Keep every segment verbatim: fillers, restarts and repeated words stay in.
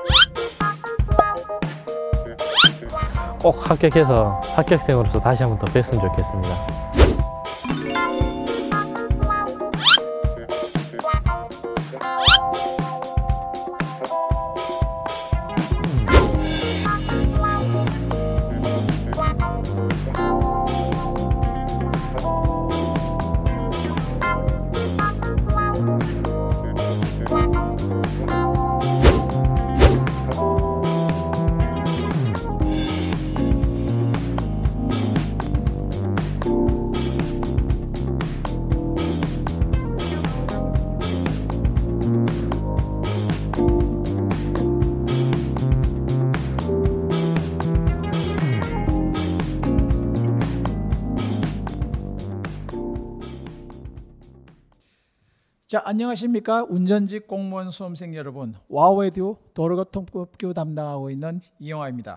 꼭 합격해서 합격생으로서 다시 한 번 더 뵀으면 좋겠습니다. 자, 안녕하십니까. 운전직 공무원 수험생 여러분, 와우에듀 도로교통법규 담당하고 있는 이영화입니다.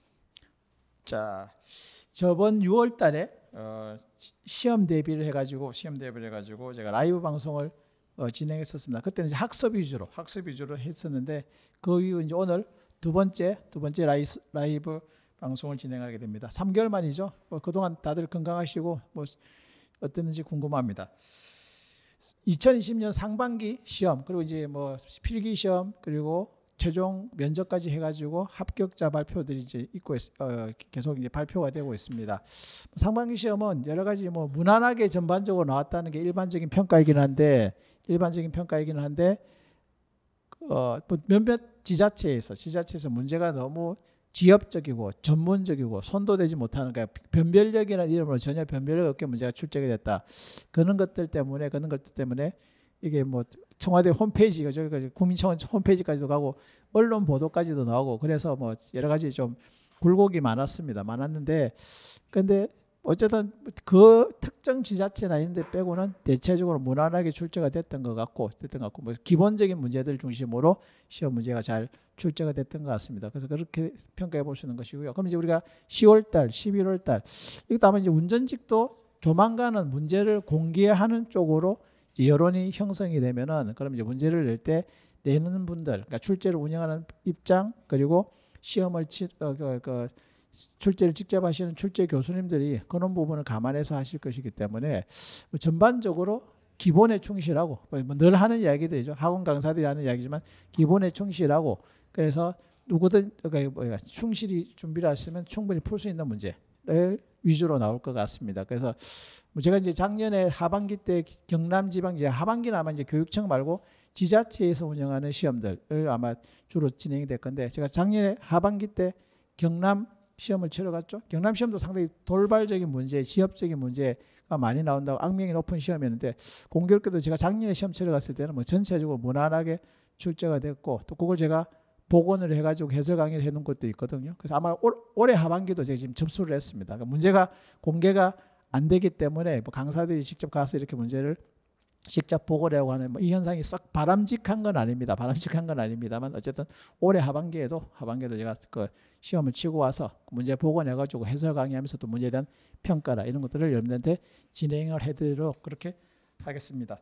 자, 저번 유월 달에 어, 시험 대비를 해가지고 시험 대비를 해가지고 제가 라이브 방송을 어, 진행했었습니다. 그때는 이제 학습 위주로 학습 위주로 했었는데 그 이후 이제 오늘 두 번째 두 번째 라이스, 라이브 방송을 진행하게 됩니다. 삼 개월 만이죠. 뭐 그동안 다들 건강하시고 뭐 어땠는지 궁금합니다. 이천이십 년 상반기 시험 그리고 이제 뭐 필기 시험 그리고 최종 면접까지 해가지고 합격자 발표들이 이제 있고 어, 계속 이제 발표가 되고 있습니다. 상반기 시험은 여러 가지 뭐 무난하게 전반적으로 나왔다는 게 일반적인 평가이긴 한데 일반적인 평가이긴 한데 어, 뭐 몇몇 지자체에서 지자체에서 문제가 너무 지엽적이고 전문적이고 손도 대지 못하는 거야. 변별력이라는 이름으로 전혀 변별력 없게 문제가 출제가 됐다. 그런 것들 때문에 그런 것들 때문에 이게 뭐 청와대 홈페이지가 저기까지 국민청원 홈페이지까지도 가고 언론 보도까지도 나오고 그래서 뭐 여러 가지 좀 굴곡이 많았습니다. 많았는데 근데 어쨌든 그 특정 지자체나 이런 데 빼고는 대체적으로 무난하게 출제가 됐던 것 같고 됐던 것 같고 뭐 기본적인 문제들 중심으로 시험 문제가 잘 출제가 됐던 것 같습니다. 그래서 그렇게 평가해 보시는 것이고요. 그럼 이제 우리가 시월 달, 십일월 달 이것도 아마 이제 운전직도 조만간은 문제를 공개하는 쪽으로 이제 여론이 형성이 되면은 그럼 이제 문제를 낼 때 내는 분들, 그러니까 출제를 운영하는 입장 그리고 시험을 치, 어, 그, 그, 출제를 직접 하시는 출제 교수님들이 그런 부분을 감안해서 하실 것이기 때문에 뭐 전반적으로 기본에 충실하고 뭐 늘 하는 이야기들이죠. 학원 강사들이 하는 이야기지만 기본에 충실하고 그래서 누구든 그러니까 충실히 준비를 하시면 충분히 풀 수 있는 문제를 위주로 나올 것 같습니다. 그래서 제가 이제 작년에 하반기 때 경남지방제 하반기는 아마 이제 교육청 말고 지자체에서 운영하는 시험들을 아마 주로 진행이 될 건데 제가 작년에 하반기 때 경남 시험을 치러 갔죠. 경남 시험도 상당히 돌발적인 문제, 지엽적인 문제가 많이 나온다고 악명이 높은 시험이었는데 공교롭게도 제가 작년에 시험 치러 갔을 때는 뭐 전체적으로 무난하게 출제가 됐고 또 그걸 제가 복원을 해가지고 해설 강의를 해놓은 것도 있거든요. 그래서 아마 올, 올해 하반기도 제가 지금 접수를 했습니다. 그러니까 문제가 공개가 안 되기 때문에 뭐 강사들이 직접 가서 이렇게 문제를 직접 보고라고 하는 뭐 이 현상이 썩 바람직한 건 아닙니다. 바람직한 건 아닙니다만 어쨌든 올해 하반기에도 하반기에도 제가 그 시험을 치고 와서 문제 복원해가지고 해설 강의하면서 또 문제에 대한 평가나 이런 것들을 여러분들한테 진행을 해드리도록 그렇게 하겠습니다.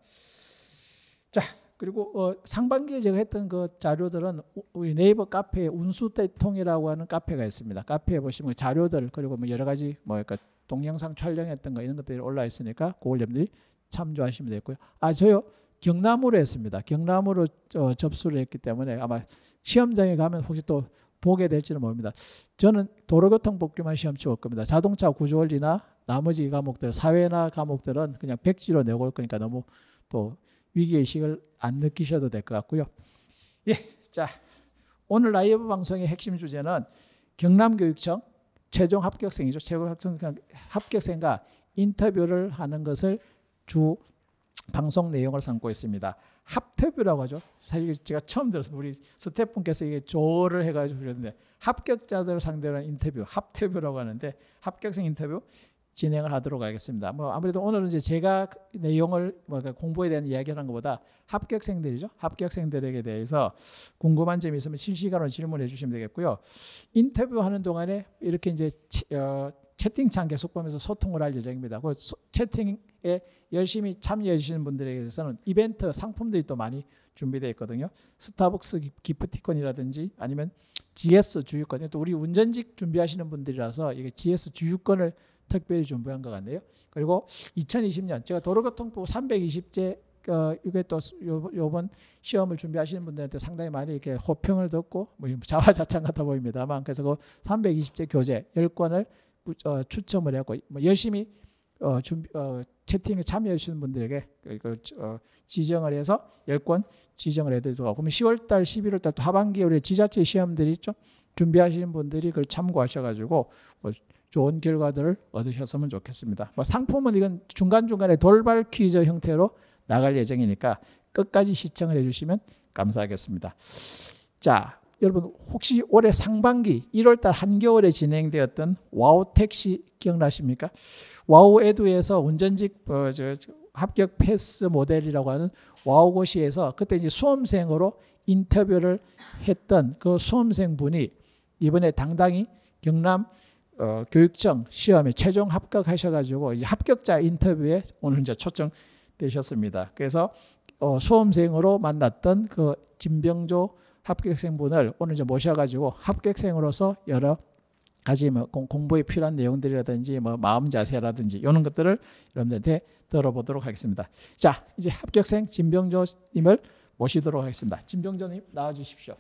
자 그리고 어, 상반기에 제가 했던 그 자료들은 우리 네이버 카페에 운수대통이라고 하는 카페가 있습니다. 카페에 보시면 자료들 그리고 뭐 여러 가지 뭐 그러니까 동영상 촬영했던 거 이런 것들이 올라 있으니까 그걸 여러분들이 참조하시면 되고요. 아 저요 경남으로 했습니다. 경남으로 어, 접수를 했기 때문에 아마 시험장에 가면 혹시 또 보게 될지는 모릅니다. 저는 도로교통법규만 시험 치울 겁니다. 자동차 구조원리나 나머지 과목들 사회나 과목들은 그냥 백지로 내고 올 거니까 너무 또 위기의식을 안 느끼셔도 될 것 같고요. 예, 자 오늘 라이브 방송의 핵심 주제는 경남교육청 최종 합격생이죠. 최종 합격생, 합격생과 인터뷰를 하는 것을 주 방송 내용을 삼고 있습니다. 합터뷰라고 하죠. 사실 제가 처음 들었어요. 우리 스태프분께서 이게 조를 해가지고 그랬는데 합격자들 상대로 한 인터뷰, 합터뷰라고 하는데 합격생 인터뷰 진행을 하도록 하겠습니다. 뭐 아무래도 오늘은 이제 제가 내용을 뭐 공부에 대한 이야기하는 것보다 합격생들이죠. 합격생들에게 대해서 궁금한 점이 있으면 실시간으로 질문해 주시면 되겠고요. 인터뷰하는 동안에 이렇게 이제 어, 채팅창 계속 보면서 소통을 할 예정입니다. 그 소, 채팅에 열심히 참여해 주시는 분들에 대해서는 이벤트 상품들이 또 많이 준비되어 있거든요. 스타벅스 기프티콘이라든지 아니면 지에스 주유권. 또 우리 운전직 준비하시는 분들이라서 이게 지에스 주유권을 특별히 준비한 것 같네요. 그리고 이천이십 년 제가 도로교통법 삼백이십제 어, 이게 또 요, 요번 시험을 준비하시는 분들한테 상당히 많이 이렇게 호평을 듣고 뭐 자화자찬 같아 보입니다만 그래서 그 삼백이십제 교재 열 권을 어, 추첨을 했고 뭐 열심히 어, 준비, 어, 채팅에 참여해 주시는 분들에게 그, 어, 지정을 해서 열 권 지정을 해드리도록 하고 그러면 시월달 십일월달 또 하반기에 우리 지자체 시험들이 있죠. 준비하시는 분들이 그걸 참고하셔가지고 뭐 좋은 결과들을 얻으셨으면 좋겠습니다. 뭐 상품은 이건 중간중간에 돌발 퀴즈 형태로 나갈 예정이니까 끝까지 시청을 해주시면 감사하겠습니다. 자, 여러분 혹시 올해 상반기 일월달 한겨울에 진행되었던 와우 택시 기억나십니까? 와우 에듀에서 운전직 어, 저, 저, 합격 패스 모델이라고 하는 와우고시에서 그때 이제 수험생으로 인터뷰를 했던 그 수험생분이 이번에 당당히 경남 어, 교육청 시험에 최종 합격하셔가지고 이제 합격자 인터뷰에 오늘 이제 초청되셨습니다. 그래서 어, 수험생으로 만났던 그 진병조 합격생분을 오늘 이제 모셔가지고 합격생으로서 여러 가지 뭐 공부에 필요한 내용들이라든지 뭐 마음 자세라든지 이런 것들을 여러분들한테 들어보도록 하겠습니다. 자, 이제 합격생 진병조님을 모시도록 하겠습니다. 진병조님 나와주십시오.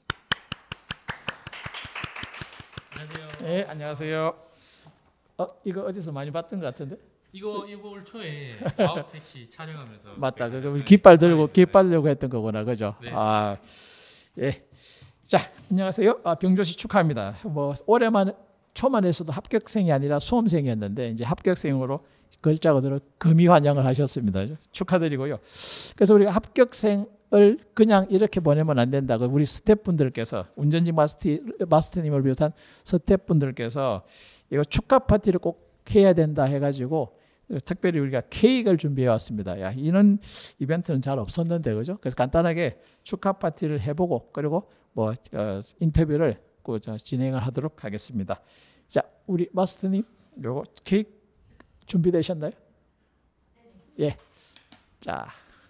안녕하세요. 네, 안녕하세요. 어, 이거 어디서 많이 봤던 것 같은데? 이거 이거 올 초에 와우 택시 촬영하면서 맞다. 그 깃발 들고 깃발 들고 했던 거구나, 그죠? 네. 아, 예. 자, 안녕하세요. 아, 병조씨 축하합니다. 뭐 올해만 초만에서도 합격생이 아니라 수험생이었는데 이제 합격생으로 글자고대로 금이 환영을 하셨습니다. 축하드리고요. 그래서 우리가 합격생을 그냥 이렇게 보내면 안 된다. 우리 스태프분들께서 운전직 마스터 마스터님을 비롯한 스태프분들께서 이거 축하 파티를 꼭 해야 된다 해가지고 특별히 우리가 케이크를 준비해 왔습니다. 야, 이런 이벤트는 잘 없었는데 그죠? 그래서 간단하게 축하 파티를 해보고 그리고 뭐 어, 인터뷰를 그, 저, 진행을 하도록 하겠습니다. 자, 우리 마스터님, 요거 케이크 준비되셨나요? 예. 자,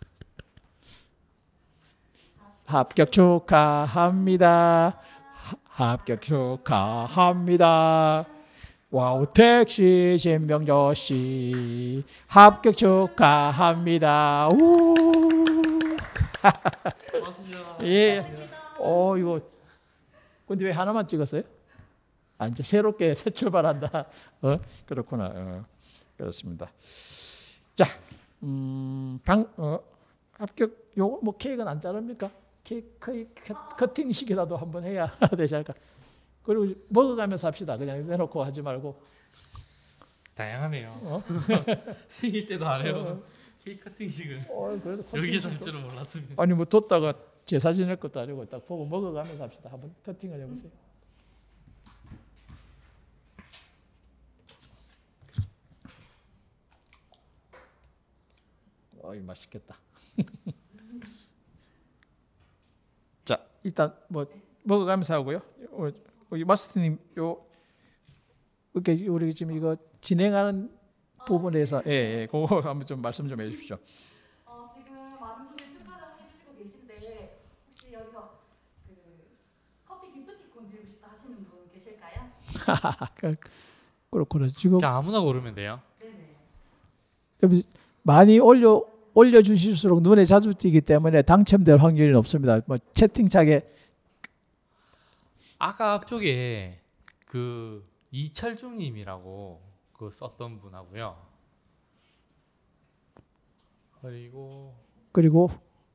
합격 축하합니다. 하, 합격 축하합니다. 와우 택시 진병조 씨 합격 축하합니다. 우. 고맙습니다. 예. 어 이거 근데 왜 하나만 찍었어요? 아 이제 새롭게 새 출발한다. 어 그렇구나. 어, 그렇습니다. 자, 음, 방 어, 합격 요거 뭐 케이크는 안 자릅니까? 케이크 커팅식이라도 한번 해야 되지 않을까? 그리고 먹어가면서 합시다. 그냥 내놓고 하지 말고. 다양하네요. 어? 생일 때도 안 해요. 케이크 커팅식을 어, 그래도 여기서 할 줄은 몰랐습니다. 아니 뭐 뒀다가 제 사진 낼 것도 아니고 딱 보고 먹어가면서 합시다. 한번 커팅을 해보세요. 어이 맛있겠다. 자 일단 뭐 먹어가면서 하고요. 어, 우리 마스터님 요 이렇게 우리 지금 이거 진행하는 부분에서 예, 예, 그거 한번 좀 말씀 좀 해주십시오. 어, 지금 많은 분들이 축하를 해주시고 계신데 혹시 여기서 그 커피 기프티콘 드리고 싶다 하시는 분 계실까요? 그렇구나. 지금 자, 아무나 고르면 돼요. 네네. 많이 올려 올려 주실수록 눈에 자주 띄기 때문에 당첨될 확률이 높습니다. 뭐 채팅창에 아까 앞쪽에 그 이철중님이라고 그 썼던 분하고요. 그리고 그리고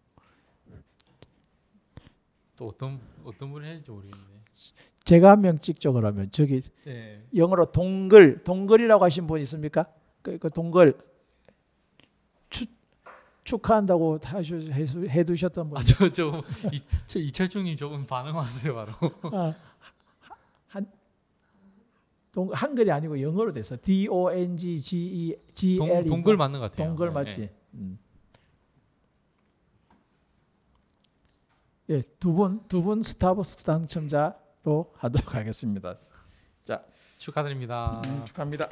또 어떤 어떤 분이 했는지 모르겠네. 제가 한 명 찍죠. 그러면 저기 네. 영어로 동글 동글이라고 하신 분 있습니까? 그, 그 동글 추, 축하한다고 하셔, 해두셨던 분. 아저저 이철중님 조금 반응 왔어요 바로. 아, 한 동, 한글이 아니고 영어로 돼서 D O N G G E G L 동, 동글 맞는 것 같아요. 동글 네, 맞지? 네. 음. 예, 두 분 두 분 스타벅스 당첨자로 하도록 하겠습니다. 자, 축하드립니다. 음, 축하합니다.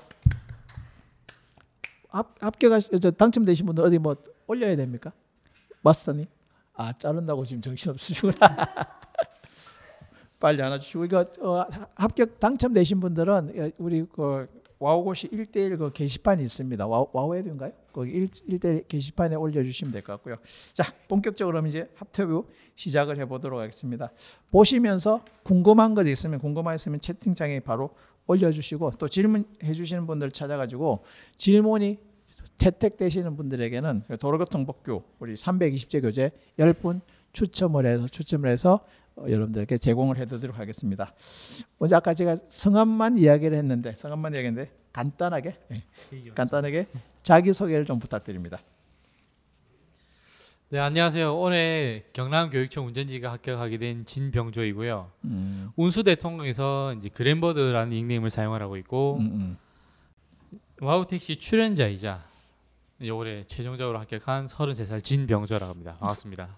합 합격하 저 당첨되신 분들 어디 뭐 올려야 됩니까? 마스터님? 아, 자른다고 지금 정신 없으시구나. 빨리 하나 주시고 이거 어, 합격 당첨되신 분들은 우리 그 와우고시 일 대일 그 게시판이 있습니다. 와우, 와우에드인가요? 거기 일 대일 게시판에 올려주시면 될 것 같고요. 자, 본격적으로 이제 합터뷰 시작을 해보도록 하겠습니다. 보시면서 궁금한 것 있으면 궁금한 거 있으면 채팅창에 바로 올려주시고 또 질문해 주시는 분들 찾아가지고 질문이 채택되시는 분들에게는 도로교통법규 우리 삼백이십 제 교재 십 분 추첨을 해서 추첨을 해서 어, 여러분들께 제공을 해드리도록 하겠습니다. 먼저 아까 제가 성함만 이야기를 했는데 성함만 이야기했는데 간단하게 예, 간단하게 자기 소개를 좀 부탁드립니다. 네, 안녕하세요. 올해 경남교육청 운전지가 합격하게 된 진병조이고요. 음, 운수대 통해서 이제 그랜버드라는 닉네임을 사용하고 있고 음, 음. 와우택시 출연자이자 이제 올해 최종적으로 합격한 서른세 살 진병조라고 합니다. 반갑습니다.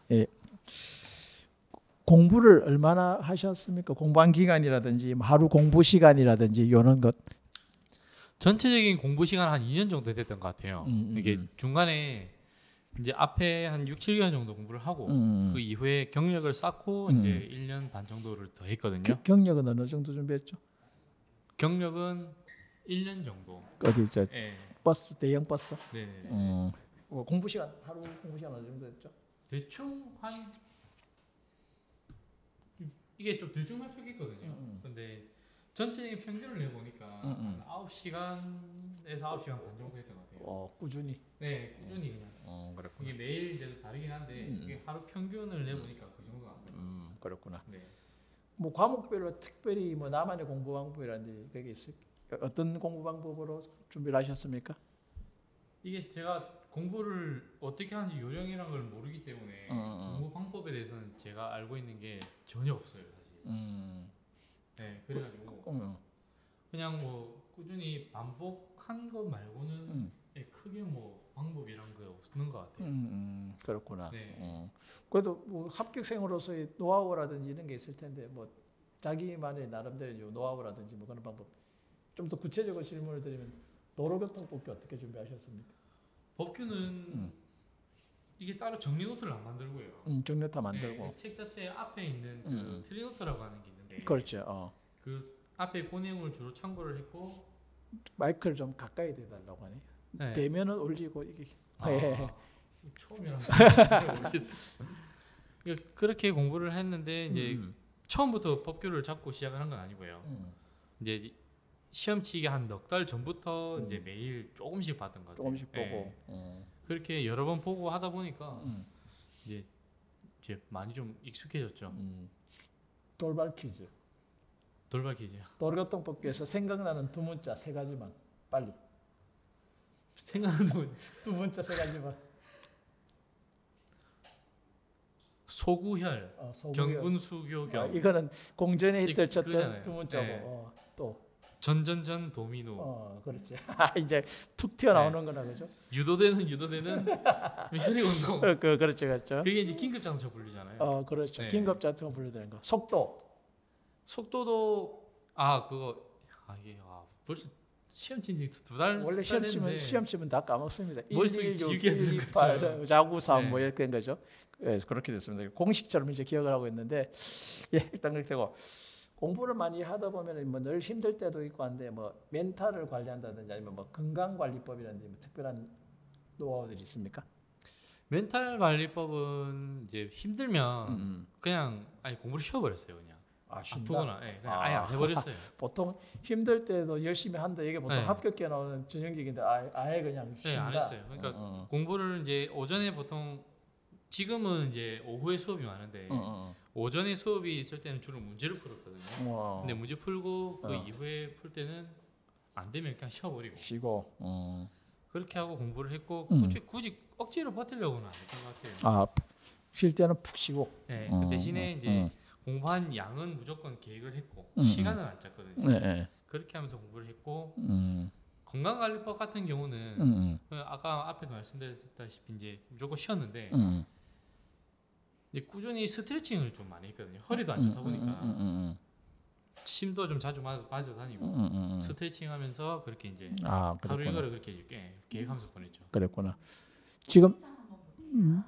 공부를 얼마나 하셨습니까? 공부한 기간이라든지 뭐 하루 공부 시간이라든지 이런 것. 전체적인 공부 시간 한 이 년 정도 됐던 것 같아요. 음, 음, 이게 음. 중간에 이제 앞에 한 육, 칠 개월 정도 공부를 하고 음, 그 이후에 경력을 쌓고 음. 이제 일 년 반 정도를 더 했거든요. 겨- 경력은 어느 정도 준비했죠? 경력은 일 년 정도. 어디 저 예. 버스 대형 버스? 네. 음. 어, 공부 시간 하루 공부 시간 어느 정도 했죠? 대충 한 이게 좀 들쭉날쭉했거든요. 음. 근데 전체적인 평균을 내 보니까 음, 음. 한 아홉 시간에서 아홉 시간 반 정도 했던 것 같아요. 어, 꾸준히. 네, 꾸준히 그냥. 어, 그렇구나. 이게 매일 이제 다르긴 한데 음, 이게 하루 평균을 내 보니까 그 정도 같아요. 음, 그렇구나. 네. 뭐 과목별로 특별히 뭐 나만의 공부 방법이라든지 그게 있을 어떤 공부 방법으로 준비를 하셨습니까? 이게 제가 공부를 어떻게 하는지 요령이란 걸 모르기 때문에 어, 어. 공부 방법에 대해서는 제가 알고 있는 게 전혀 없어요, 사실. 음. 네, 그래가지고 어. 그냥 뭐 꾸준히 반복한 것 말고는 음. 예, 크게 뭐 방법이란 게 없는 것 같아요. 음, 음, 그렇구나. 네. 어. 그래도 뭐 합격생으로서의 노하우라든지 이런 게 있을 텐데 뭐 자기만의 나름대로 노하우라든지 뭐 그런 방법 좀 더 구체적으로 질문을 드리면 도로교통법규 어떻게 준비하셨습니까? 법규는 음. 이게 따로 정리 노트를 안 만들고요. 음, 정리타 만들고. 네, 책 자체 앞에 있는 그 음. 트리 노트라고 하는 게 있는데 그렇죠. 어. 그 앞에 그 내용을 주로 참고를 했고 마이크를 좀 가까이 대달라고 하네. 네. 대면은 올리고 이게. 아, 예. 처음이라서 모르겠어요. 그러니까 그렇게 공부를 했는데 이제 음. 처음부터 법규를 잡고 시작을 한 건 아니고요. 음. 이제 시험 치기 한 넉 달 전부터 음. 이제 매일 조금씩 봤던 것 같아요. 조금씩 보고. 네. 어. 그렇게 여러 번 보고 하다 보니까 음. 이제 이제 많이 좀 익숙해졌죠. 음. 돌발 퀴즈. 돌발 퀴즈요. 도로교통법규에서 생각나는 두 문자 세 가지만 빨리. 생각나는 두 문자 세 가지만. 소구혈, 어, 소구열. 경군수교경, 어, 이거는 공전에 이- 있들 쳤던 그거잖아요. 두 문자고. 네. 어, 또. 전전전 도미노, 어, 그렇지. 아, 이제 툭 튀어나오는 거나 그죠? 유도되는 유도되는 혈액운동. 그, 그 그렇죠, 그렇죠. 그게 이제 긴급장소 불리잖아요. 어, 그렇죠. 네. 긴급자투가 분류되는 거. 속도. 속도도 아 그거 아 이게 아, 벌써 시험 친지 두달 원래 시험 치면 시험 치면 다 까먹습니다. 머릿속에 일, 일, 육, 지우개 일, 드는 이, 팔, 거죠. 자구삼 네. 뭐 이렇게 된 거죠. 예, 그렇게 됐습니다. 공식처럼 이제 기억을 하고 있는데, 예, 일단 그렇게 되고 공부를 많이 하다 보면 뭐 늘 힘들 때도 있고 한데 뭐 멘탈을 관리한다든지 아니면 뭐 건강 관리법이라든지 뭐 특별한 노하우들이 있습니까? 멘탈 관리법은 이제 힘들면 음. 그냥 아예 공부를 쉬어버렸어요 그냥 아, 쉰다? 아프거나 예, 그냥 아. 아예 안 해버렸어요. 보통 힘들 때도 열심히 한다. 이게 보통 네. 합격해 나오는 전형적인데 아예, 아예 그냥 쉰다. 네, 안 했어요. 그러니까 어, 어. 공부를 이제 오전에 보통 지금은 이제 오후에 수업이 많은데 어, 어. 오전에 수업이 있을 때는 주로 문제를 풀었거든요. 와. 근데 문제 풀고 그 어. 이후에 풀 때는 안 되면 그냥 쉬어버리고 쉬고. 어. 그렇게 하고 공부를 했고 음. 굳이, 굳이 억지로 버티려고는 안 했던 것 같아요. 아, 쉴 때는 푹 쉬고. 네, 어, 그 대신에 어, 이제 어. 공부한 양은 무조건 계획을 했고 음, 시간은 안 짰거든요. 네, 네. 그렇게 하면서 공부를 했고 음, 건강관리법 같은 경우는 음, 음, 그 아까 앞에도 말씀드렸다시피 이제 무조건 쉬었는데 음, 이제 꾸준히 스트레칭을 좀 많이 했거든요. 허리도 안 음, 좋다 보니까 음, 음, 음, 침도 좀 자주 맞아, 맞아 다니고 음, 음, 음. 스트레칭하면서 그렇게 이제 아, 하루 그렇구나. 일과를 그렇게 이렇게 계획하면서 보냈죠. 그랬구나. 지금 음,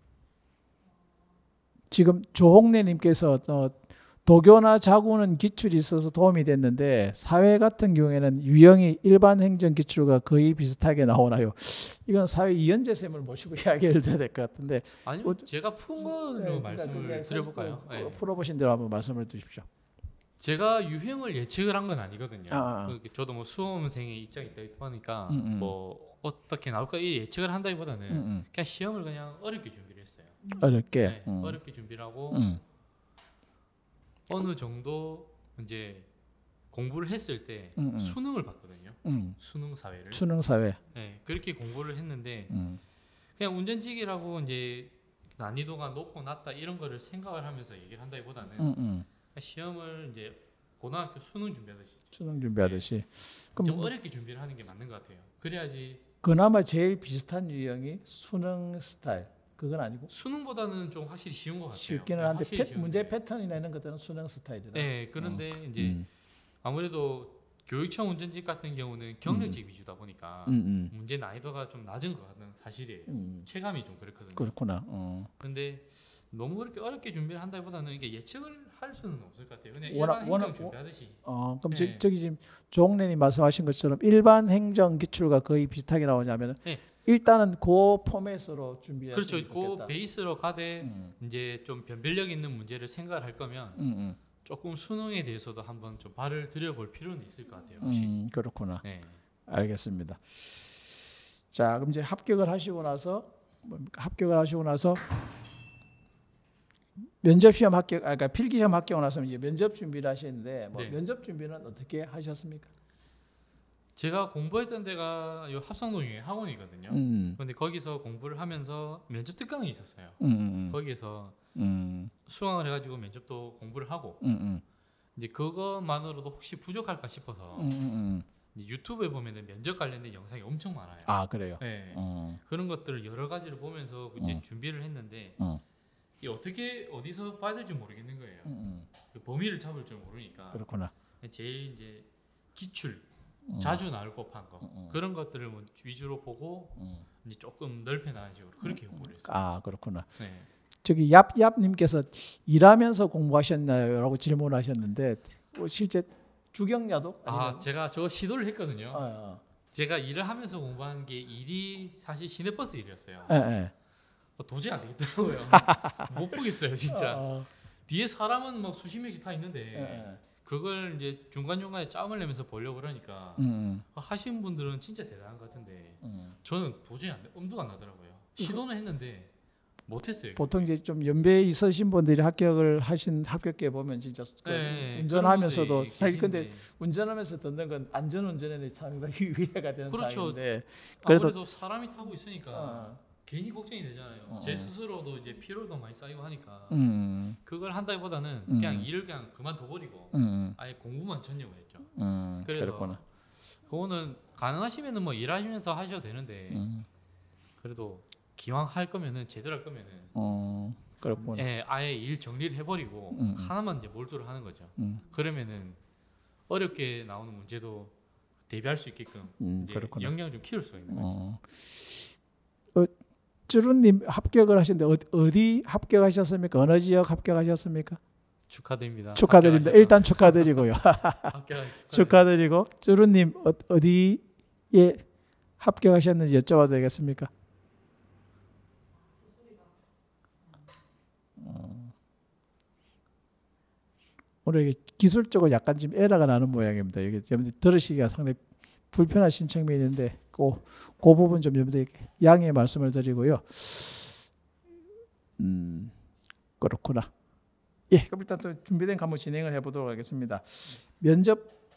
지금 조홍래님께서 어, 도교나 자구는 기출이 있어서 도움이 됐는데 사회 같은 경우에는 유형이 일반 행정 기출과 거의 비슷하게 나오나요? 이건 사회 이현재 쌤을 모시고 이야기를 드려야 될 것 같은데. 아니면 어, 제가 푼 걸로 네, 그러니까 말씀을 그게 드려볼까요? 그, 네. 풀어보신 대로 한번 말씀을 주십시오. 제가 유형을 예측을 한 건 아니거든요. 아, 아. 그 저도 뭐 수험생의 입장이 있다 보니까 음, 음. 뭐 어떻게 나올까 이 예측을 한다기보다는 음, 음. 그냥 시험을 그냥 어렵게 준비를 했어요. 어렵게. 네, 음. 어렵게 준비를 하고 음. 어느 정도 이제 공부를 했을 때 음, 음. 수능을 봤거든요. 음. 수능 사회를. 수능 사회. 네, 그렇게 공부를 했는데 음. 그냥 운전직이라고 이제 난이도가 높고 낮다 이런 거를 생각을 하면서 얘기를 한다기보다는 음, 음. 시험을 이제 고등학교 수능 준비하듯이 수능 준비하듯이. 좀 그럼 어렵게 준비를 하는 게 맞는 것 같아요. 그래야지 그나마 제일 비슷한 유형이 수능 스타일. 그건 아니고 수능보다는 좀 확실히 쉬운 것 같아요. 쉽기는 네, 한데 확실히 패, 쉬운데. 문제 패턴이나 이런 것들은 수능 스타일이다. 네, 그런데 이제 음. 아무래도 교육청 운전직 같은 경우는 경력직 위주다 보니까 음, 음. 문제 난이도가 좀 낮은 것 같은 사실이에요. 음. 체감이 좀 그렇거든요. 그렇구나. 어. 그런데 너무 그렇게 어렵게 준비를 한다기보다는 이게 예측을 할 수는 없을 것 같아요. 그냥 워낙- 일반 워낙- 행정 준비하듯이. 어, 그럼 네. 저, 저기 지금 조홍래님 말씀하신 것처럼 일반 행정 기출과 거의 비슷하게 나오냐면 네. 일단은 그 포맷으로 준비하시면 그렇죠. 좋겠다. 그 베이스로 가되 음, 이제 좀 변별력 있는 문제를 생각을 할 거면 음, 음. 조금 수능에 대해서도 한번 좀 발을 들여볼 필요는 있을 것 같아요. 확실히. 음, 그렇구나. 네. 알겠습니다. 자, 그럼 이제 합격을 하시고 나서 뭡니까? 합격을 하시고 나서 면접 시험 합격, 아, 그러니까 필기 시험 합격 나서 이제 면접 준비를 하시는데 뭐 네. 면접 준비는 어떻게 하셨습니까? 제가 공부했던 데가 요 합성동에 학원이거든요. 음, 그런데 거기서 공부를 하면서 면접 특강이 있었어요. 음, 음, 거기에서 음, 수강을 해가지고 면접도 공부를 하고 음, 음, 이제 그것만으로도 혹시 부족할까 싶어서 음, 음, 음. 이제 유튜브에 보면은 면접 관련된 영상이 엄청 많아요. 아, 그래요. 네. 어, 그런 것들을 여러 가지를 보면서 이제 음. 준비를 했는데 어, 이 어떻게 어디서 봐야 될지 모르겠는 거예요. 음, 음. 그 범위를 잡을 줄 모르니까 그렇구나. 제일 이제 기출 음, 자주 나올 법한 거 음, 음. 그런 것들을 뭐 위주로 보고 음. 이제 조금 넓혀 나가는 식으로 그렇게 공부를 했어요. 아, 그렇구나. 네. 저기 얍얍님께서 일하면서 공부하셨나요?라고 질문하셨는데 뭐 실제 주경야도 아 아니면- 제가 저 시도를 했거든요. 어, 어. 제가 일을 하면서 공부한 게 일이 사실 시내버스 일이었어요. 예, 예. 어, 도저히 안 되겠더라고요. 못 보겠어요, 진짜. 어, 뒤에 사람은 막 수십 명씩 타 있는데 예, 예. 그걸 이제 중간 중간에 짬을 내면서 보려고 그러니까 음, 하신 분들은 진짜 대단한 것 같은데 음. 저는 도저히 안 돼, 엄두가 안 나더라고요. 시도는 했는데 못했어요. 보통 이제 좀 연배에 있으신 분들이 합격을 하신 합격계 보면 진짜 그 네, 운전하면서도 그런 분들이 사실 근데 계신데 운전하면서 듣는 건 안전 운전에는 상당히 위해가 되는 그렇죠. 사항인데 그래도- 아무래도 사람이 타고 있으니까 어, 괜히 걱정이 되잖아요. 어, 제 어. 스스로도 이제 피로도 많이 쌓이고 하니까 음, 그걸 한다기보다는 음. 그냥 일을 그냥 그만둬버리고 음, 아예 공부만 전념을 했죠. 음, 그래서 그렇구나. 그거는 가능하시면은 뭐 일하시면서 하셔도 되는데 음, 그래도 기왕 할 거면은 제대로 할 거면은 어, 그렇구나. 예, 아예 일 정리를 해버리고 음, 음. 하나만 이제 몰두를 하는 거죠. 음, 그러면은 어렵게 나오는 문제도 대비할 수 있게끔 음, 이제 그렇구나. 역량을 좀 키울 수 있는 거죠. 어, 어, 찌루님 합격을 하신데 어, 어디 합격하셨습니까? 어느 지역 합격하셨습니까? 축하드립니다. 축하드립니다. 합격하셔서. 일단 축하드리고요. 합격하 축하드립니다. 축하드리고 찌루님 어, 어디에 합격하셨는지 여쭤봐도 되겠습니까? 어, 오늘 이게 기술적으로 약간 지금 에러가 나는 모양입니다. 이게 여러분들 들으시기가 상당히 불편하신 측면이 있는데 그, 그 부분 좀 여러분들 양해 말씀을 드리고요. 음, 그렇구나. 예, 그럼 일단 또 준비된 과목 진행을 해보도록 하겠습니다. 면접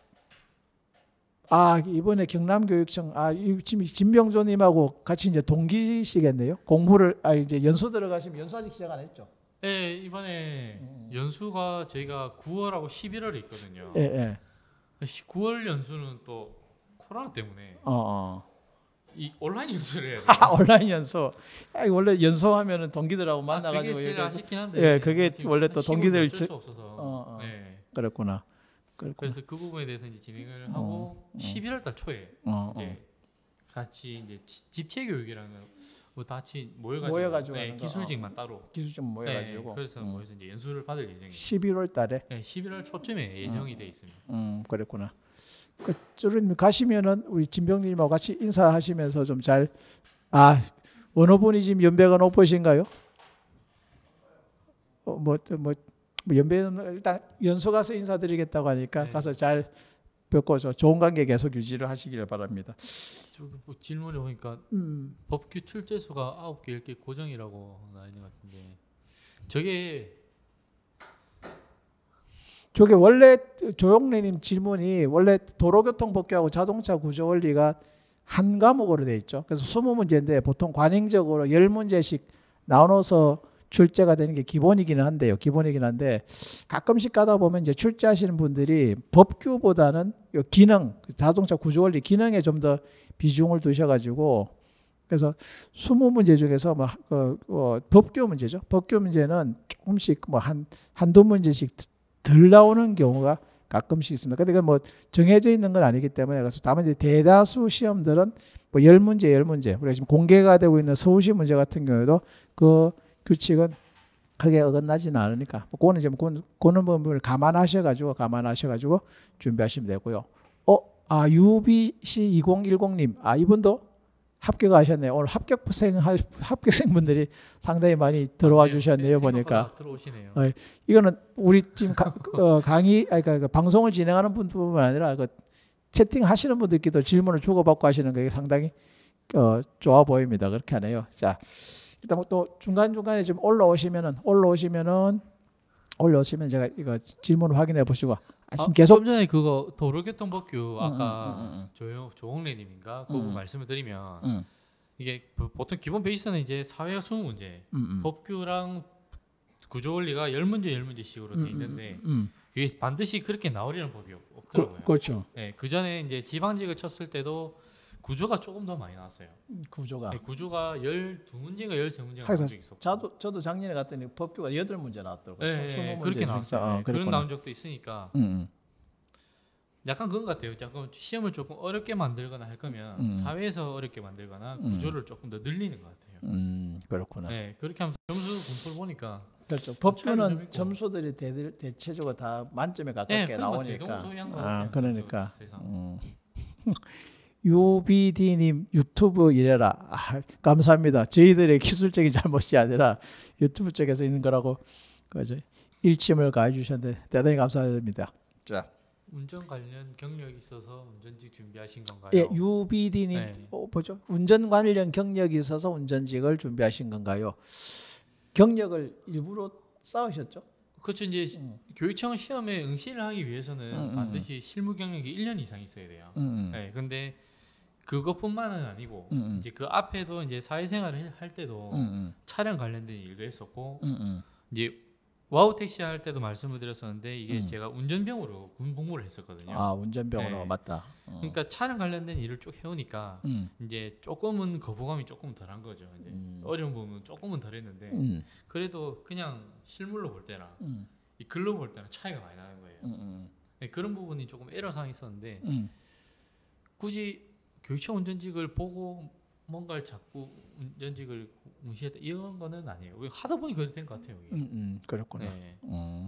아 이번에 경남교육청 아 이- 지금 진병조님하고 같이 이제 동기시겠네요. 공부를 아 이제 연수 들어가시면 연수 아직 시작 안 했죠? 예, 이번에 음. 연수가 저희가 구월하고 십일월에 있거든요. 예, 예. 구월 연수는 또 코로나 때문에 어, 어. 이 온라인 연수를 해야 돼요. 아, 온라인 연수. 아, 원래 연수하면은 동기들하고 아, 만나가지고 그게 제일 이렇게- 아쉽긴 한데. 예, 그게 지금 원래 또 시골이 동기들 어쩔 저- 수 없어서. 어, 어. 네. 그랬구나. 그랬구나. 그래서 그 부분에 대해서 이제 진행을 어, 하고 어. 십일월 달 초에 어, 어. 이제 같이 이제 지- 집체 교육이라는 뭐 같이 모여가지고, 모여가지고 네, 하는 거. 기술직만 따로. 기술 좀 모여가지고. 네, 그래서 음. 모여서 이제 연수를 받을 예정이에요. 십일월 달에. 네, 십일월 초쯤에 예정이 돼 있습니다. 음, 그랬구나. 그 저는 가시면은 우리 진병님하고 같이 인사하시면서 좀 잘. 아, 어느 분이 지금 연배가 높으신가요? 어, 뭐, 또 뭐, 뭐 연배는 일단 연수 가서 인사드리겠다고 하니까 네. 가서 잘 뵙고 저 좋은 관계 계속 유지를 하시기를 바랍니다. 저뭐 질문에 보니까 음, 법규 출제수가 아홉 개, 열 개 고정이라고 나와 있는 것 같은데 저게 저게 원래 조용래님 질문이 원래 도로교통법규하고 자동차 구조 원리가 한 과목으로 돼 있죠. 그래서 이십 문제인데 보통 관행적으로 십 문제씩 나눠서 출제가 되는 게 기본이기는 한데요. 기본이긴 한데 가끔씩 가다 보면 이제 출제하시는 분들이 법규보다는 요 기능, 자동차 구조 원리 기능에 좀 더 비중을 두셔가지고 그래서 이십 문제 중에서 뭐 그, 어, 법규 문제죠. 법규 문제는 조금씩 뭐 한 한두 문제씩 덜 나오는 경우가 가끔씩 있습니다. 근데 그건 뭐 정해져 있는 건 아니기 때문에 그래서 다만 이제 대다수 시험들은 뭐 십 문제, 십 문제. 우리가 지금 공개가 되고 있는 서울시 문제 같은 경우에도 그 규칙은 크게 어긋나지는 않으니까 뭐 그거는 이제 그거는, 그거는 부분을 감안하셔가지고 감안하셔가지고 준비하시면 되고요. 어, 아 유비씨 이공일공님, 아 이분도 합격하셨네요. 오늘 합격생 합격생분들이 상당히 많이 들어와 네, 주셨네요. 생각보다 보니까 들어오시네요. 어, 이거는 우리 지금 가, 어, 강의, 아니 그러니까 방송을 진행하는 분뿐만 아니라 그 채팅하시는 분들께도 질문을 주고받고 하시는 게 상당히 어, 좋아 보입니다. 그렇게 하네요. 자, 일단 또 중간 중간에 좀 올라오시면은 올라오시면은 올라오시면 제가 이거 질문을 확인해 보시고 아, 지금 아, 계속 좀 전에 그거 도로교통법규 아까 음, 음, 음, 음. 조용 조홍래님인가 그분 음. 말씀을 드리면 음, 이게 보- 보통 기본 베이스는 이제 사회학 이십 문제, 음, 음. 법규랑 구조 원리가 십 문제 십 문제씩으로 음, 돼 있는데 음, 그게 반드시 그렇게 나오려는 법이 없- 그, 없더라고요. 그렇죠. 네, 그 전에 이제 지방직을 쳤을 때도 구조가 조금 더 많이 나왔어요. 구조가. 네, 구조가 십이 문제가 십삼 문제가 하여튼 나온 적이 있었고. 저도 저도 작년에 갔더니 법규가 여덟 문제 나왔더라고요. 네, 스무 문제 그렇게 중에서. 나왔어요. 어, 네, 그런 그랬구나. 나온 적도 있으니까 음, 음. 약간 그런 것 같아요. 약간 시험을 조금 어렵게 만들거나 할 거면 음. 사회에서 어렵게 만들거나 음. 구조를 조금 더 늘리는 것 같아요. 음, 그렇구나. 네, 그렇게 하면서 점수 분포를 보니까 그렇죠. 차이도 좀 법규는 있고. 점수들이 대, 대체적으로 다 만점에 네, 가깝게 그런 것 같아요. 나오니까. 대동소이한 것 아, 같아요. 그러니까. 점수 비슷해서. 음. 유비디님 유튜브 이래라. 아, 감사합니다. 저희들의 기술적인 잘못이 아니라 유튜브 쪽에서 있는 거라고 그죠? 일침을 가해 주셨는데 대단히 감사드립니다. 자, 운전 관련 경력이 있어서 운전직 준비하신 건가요? 예, 유비디님 네. 어, 뭐죠? 운전 관련 경력이 있어서 운전직을 준비하신 건가요? 경력을 일부러 쌓으셨죠? 그렇죠. 이제 음. 교육청 시험에 응시를 하기 위해서는 음, 음, 반드시 실무 경력이 일 년 이상 있어야 돼요. 음, 네, 근데 그것뿐만은 아니고 음, 음. 이제 그 앞에도 이제 사회생활을 할 때도 음, 음, 차량 관련된 일도 했었고 음, 음. 이제 와우 택시 할 때도 말씀을 드렸었는데 이게 음. 제가 운전병으로 군 복무를 했었거든요. 아, 운전병으로 네. 맞다. 어. 그러니까 차량 관련된 일을 쭉 해오니까 음, 이제 조금은 거부감이 조금 덜한 거죠. 이제 음. 어려운 부분은 조금은 덜했는데 음, 그래도 그냥 실물로 볼 때랑 음, 이 글로 볼 때는 차이가 많이 나는 거예요. 음, 음, 네, 그런 부분이 조금 애로사항이 있었는데 음. 굳이 교육청 운전직을 보고 뭔가를 자꾸 운전직을 무시했다 이런 거는 아니에요. 하다 보니 그렇게 된 것 같아요. 이게. 음, 음, 그렇구나. 네. 음.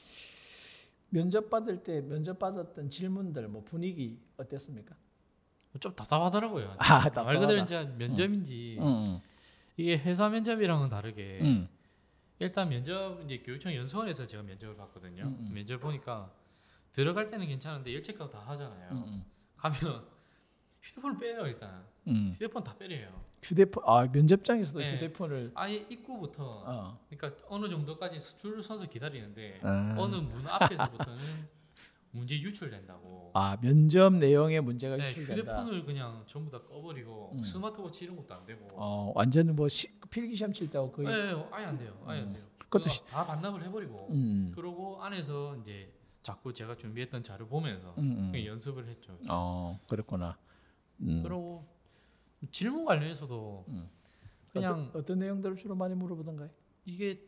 면접 받을 때 면접 받았던 질문들 뭐 분위기 어땠습니까? 좀 답답하더라고요. 아, 말 답답하다. 그대로 이제 면접인지 음, 이게 회사 면접이랑은 다르게 음, 일단 면접 이제 교육청 연수원에서 제가 면접을 봤거든요. 음, 음. 면접 보니까 들어갈 때는 괜찮은데 일 체크하고 다 하잖아요. 음, 가면 휴대폰을 빼요 일단. 음. 휴대폰 다 빼래요. 휴대폰 아 면접장에서도 네. 휴대폰을 아예 입구부터 어. 그러니까 어느 정도까지 줄 서서 기다리는데 아. 어느 문 앞에서부터는 문제 유출된다고. 아 면접 내용에 문제가 네, 유출된다. 휴대폰을 그냥 전부 다 꺼버리고 음. 스마트워치 이런 것도 안 되고. 어 완전 뭐 시, 필기 시험 칠 때하고 거의 네, 아예 안 돼요. 아예 안 음. 돼요. 그것도 시- 다 반납을 해버리고 음. 그러고 안에서 이제 자꾸 제가 준비했던 자료 보면서 음, 음. 그냥 연습을 했죠. 어, 그랬구나. 음. 그러고 질문 관련해서도 음. 그냥 어떤, 어떤 내용들을 주로 많이 물어보던가요? 이게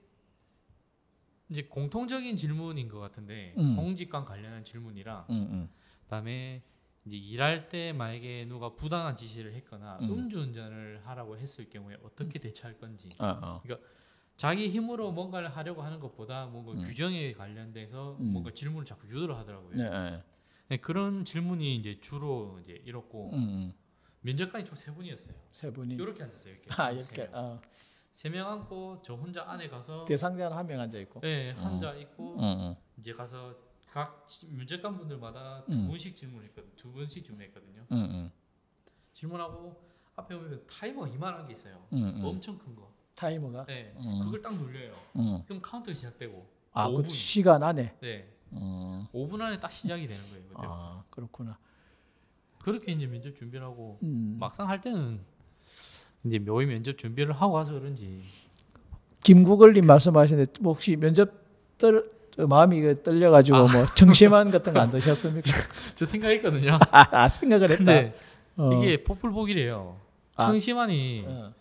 이제 공통적인 질문인 것 같은데 음. 공직과 관련한 질문이랑 음, 음. 그다음에 이제 일할 때 만약에 누가 부당한 지시를 했거나 음. 음주운전을 하라고 했을 경우에 어떻게 대처할 건지 어, 어. 자기 힘으로 뭔가를 하려고 하는 것보다 뭔가 음. 규정에 관련돼서 음. 뭔가 질문을 자꾸 유도를 하더라고요. 네, 네. 네, 그런 질문이 이제 주로 이제 이렇고 음, 음. 면접관이 총 세 분이었어요. 세 분이 이렇게 앉았어요. 이렇게 아, 세 이렇게 명. 어. 세 명 앉고 저 혼자 안에 가서 대상자는 한 명 앉아 있고. 네, 혼자 있고 음, 음. 이제 가서 각 지- 면접관 분들마다 두 음. 분씩 질문했거든요. 두 분씩 질문했거든요. 음, 음. 질문하고 앞에 보면 타이머가 이만한 게 있어요. 음, 음. 엄청 큰 거. 타이머가. 네, 음. 그걸 딱 눌려요. 음. 그럼 카운트 시작되고 아, 오 그 분. 시간 안에. 네, 음. 오 분 안에 딱 시작이 되는 거예요. 그때. 아, 그렇구나. 그렇게 이제 면접 준비를 하고 음. 막상 할 때는 이제 묘히 면접 준비를 하고 와서 그런지 김국을님 말씀하시는데 뭐 혹시 면접 떨 마음이 그 떨려가지고 뭐 정심한 같은 거 안 드셨습니까? 저 생각했거든요. 아, 생각을 했다. 근데 어. 이게 포플복이래요. 아. 청심환이 어.